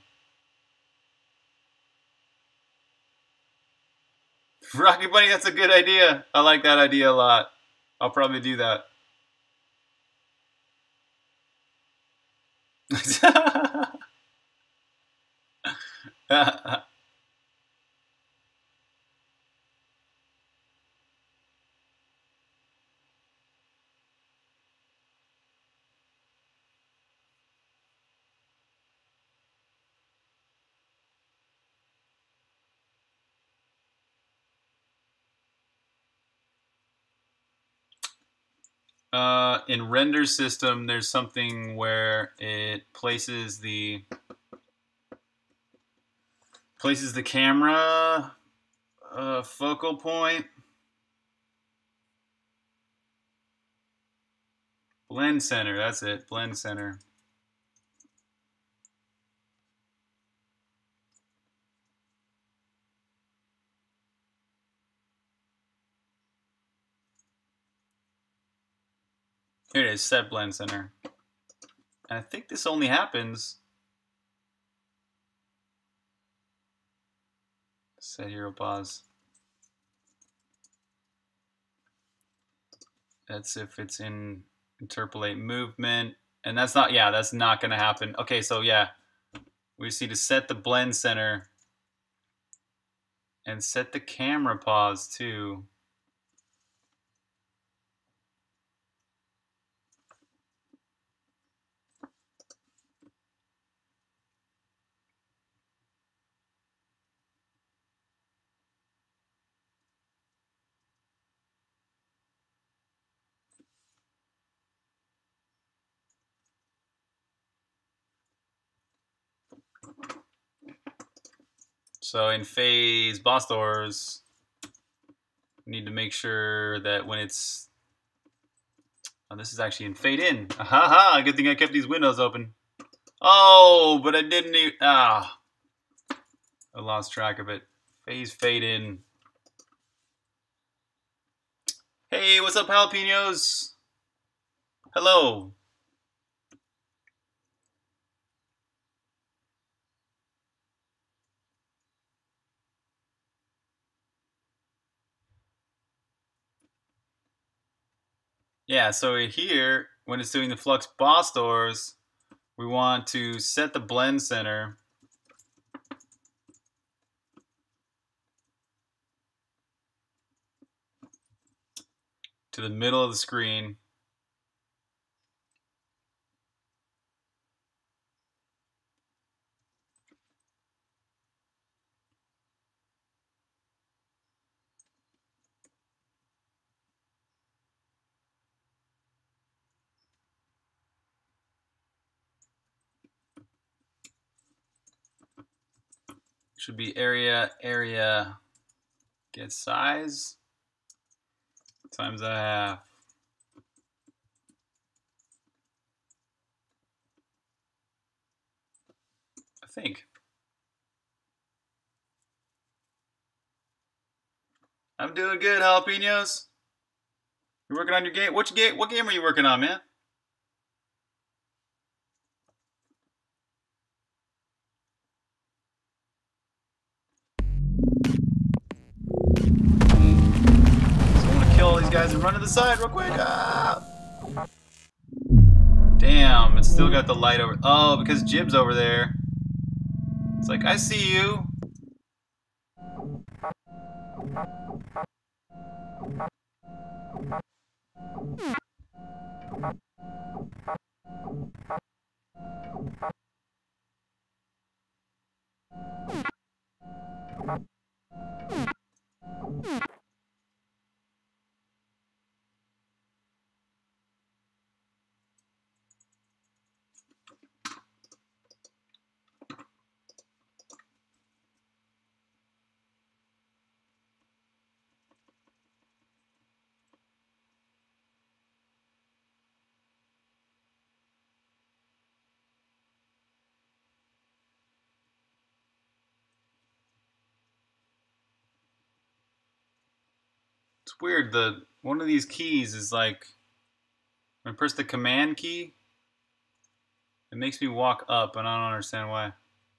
Rocky Bunny, that's a good idea. I like that idea a lot. I'll probably do that. In render system, there's something where it places the camera focal point. Blend center, that's it. Blend center. Here it is, set blend center. And I think this only happens. Set hero pause. That's if it's in interpolate movement. And that's not, yeah, that's not going to happen. Okay, so yeah, we just need to set the blend center and set the camera pause too. So in phase boss doors, we need to make sure that when it's, oh, this is actually in fade in. Aha, good thing I kept these windows open. Oh, but I didn't even, I lost track of it. Phase fade in. Hey, what's up, jalapenos? Hello. Yeah, so here, when it's doing the flux boss doors, we want to set the blend center to the middle of the screen. Should be area, get size, times a half. I think. I'm doing good, jalapenos. You working on your game? What game are you working on, man? So I'm gonna kill all these guys and run to the side real quick. Ah! Damn, it's still got the light over. Oh, because Jib's over there. It's like, I see you. It's weird, the one of these keys is like, when I press the command key, it makes me walk up, and I don't understand why.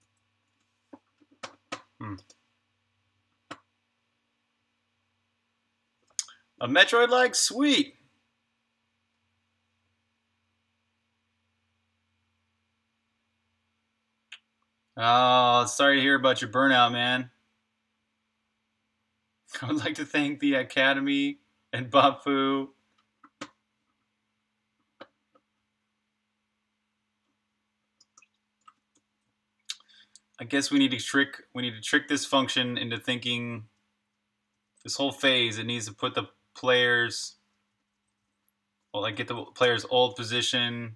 A Metroid-like? Sweet! Oh, sorry to hear about your burnout, man. I would like to thank the Academy and Bapu. I guess we need to trick this function into thinking this whole phase. It needs to put the players, well, like get the player's old position.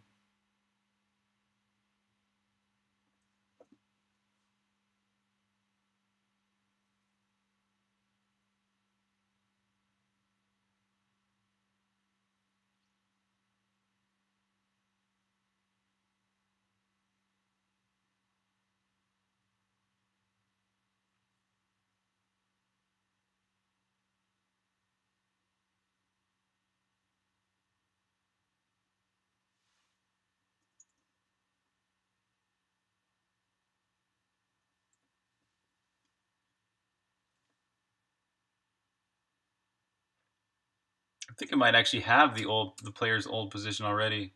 I think it might actually have the player's old position already.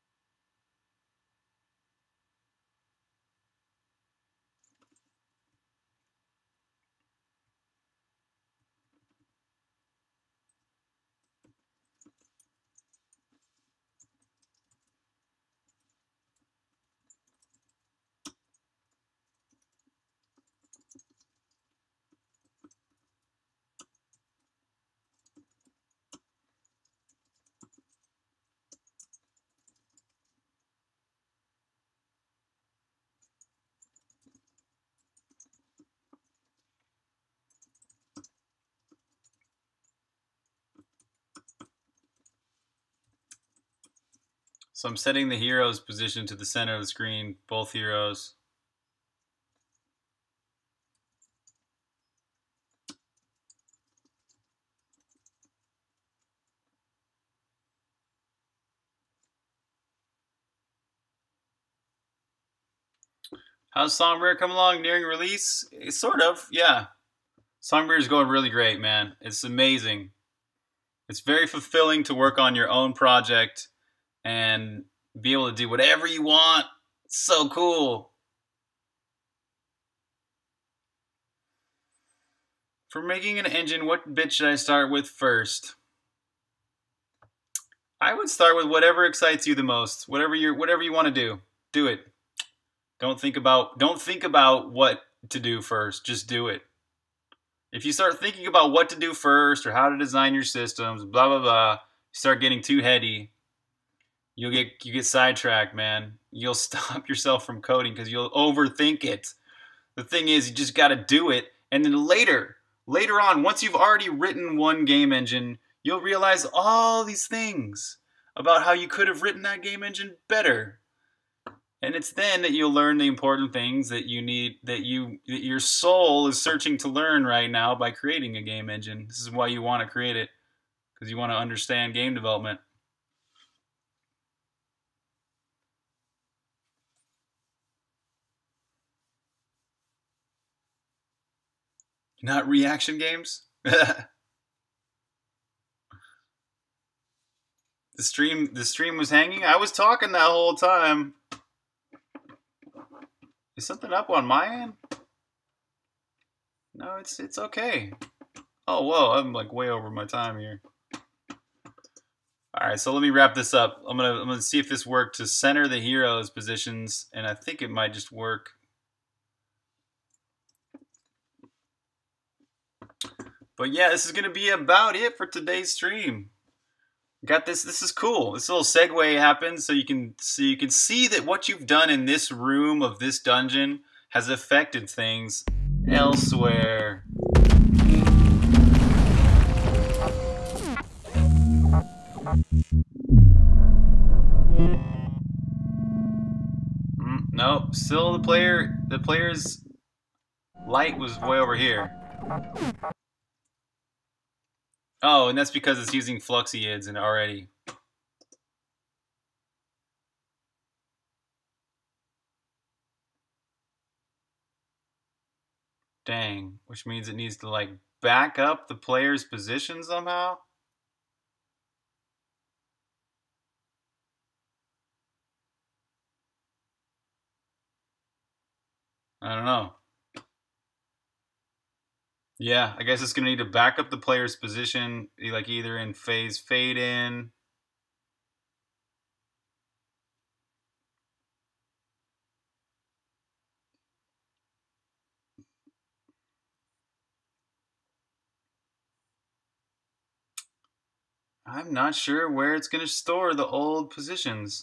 So I'm setting the hero's position to the center of the screen, both heroes. How's Songbringer come along? Nearing release? Sort of, yeah. Songbringer is going really great, man. It's amazing. It's very fulfilling to work on your own project and be able to do whatever you want. It's so cool. For making an engine, what bit should I start with first? I would start with whatever excites you the most. Whatever you want to do. Do it. Don't think about what to do first. Just do it. If you start thinking about what to do first or how to design your systems, blah blah blah, you start getting too heady. You get sidetracked, man. You'll stop yourself from coding because you'll overthink it. The thing is, you just got to do it, and then later on, once you've already written one game engine, you'll realize all these things about how you could have written that game engine better. And it's then that you'll learn the important things that you need, that your soul is searching to learn right now by creating a game engine. This is why you want to create it, because you want to understand game development. Not reaction games? The stream was hanging? I was talking that whole time. Is something up on my end? No, it's okay. Oh, whoa, I'm like way over my time here. All right, so let me wrap this up. I'm gonna see if this worked to center the hero's positions, and I think it might just work. But yeah, this is gonna be about it for today's stream. Got this. This is cool. This little segue happens so you can see that what you've done in this room of this dungeon has affected things elsewhere. Nope. Still the player's light was way over here. Oh, and that's because it's using fluxiids and already. Dang, which means it needs to like back up the player's position somehow. I don't know. Yeah, I guess it's gonna need to back up the player's position, like either in phase fade in. I'm not sure where it's gonna store the old positions.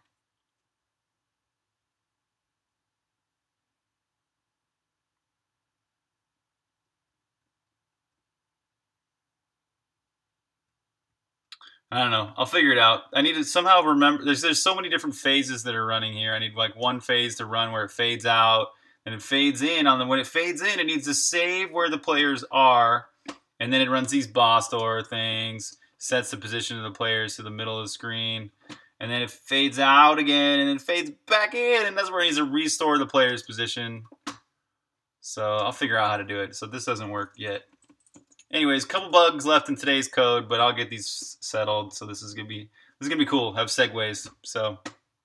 I don't know. I'll figure it out. I need to somehow remember. There's so many different phases that are running here. I need like one phase to run where it fades out, and it fades in. When it fades in, it needs to save where the players are, and then it runs these boss door things, sets the position of the players to the middle of the screen, and then it fades out again, and then fades back in, and that's where it needs to restore the player's position. So I'll figure out how to do it. So this doesn't work yet. Anyways, couple bugs left in today's code, but I'll get these settled. So this is gonna be cool. Have segues. So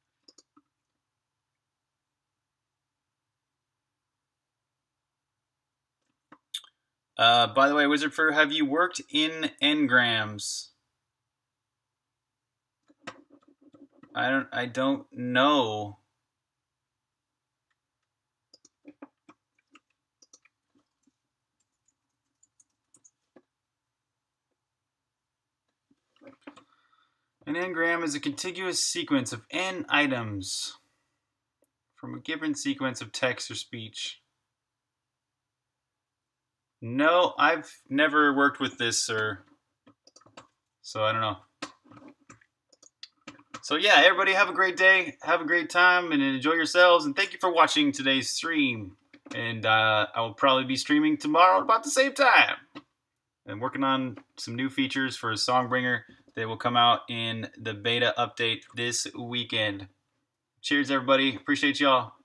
by the way, Wizard Fur, have you worked in engrams? I don't know. An engram is a contiguous sequence of n items from a given sequence of text or speech. No, I've never worked with this, sir. So I don't know. So yeah, everybody have a great day, have a great time, and enjoy yourselves. And thank you for watching today's stream. And I will probably be streaming tomorrow about the same time. I'm working on some new features for Songbringer that will come out in the beta update this weekend. Cheers, everybody. Appreciate y'all.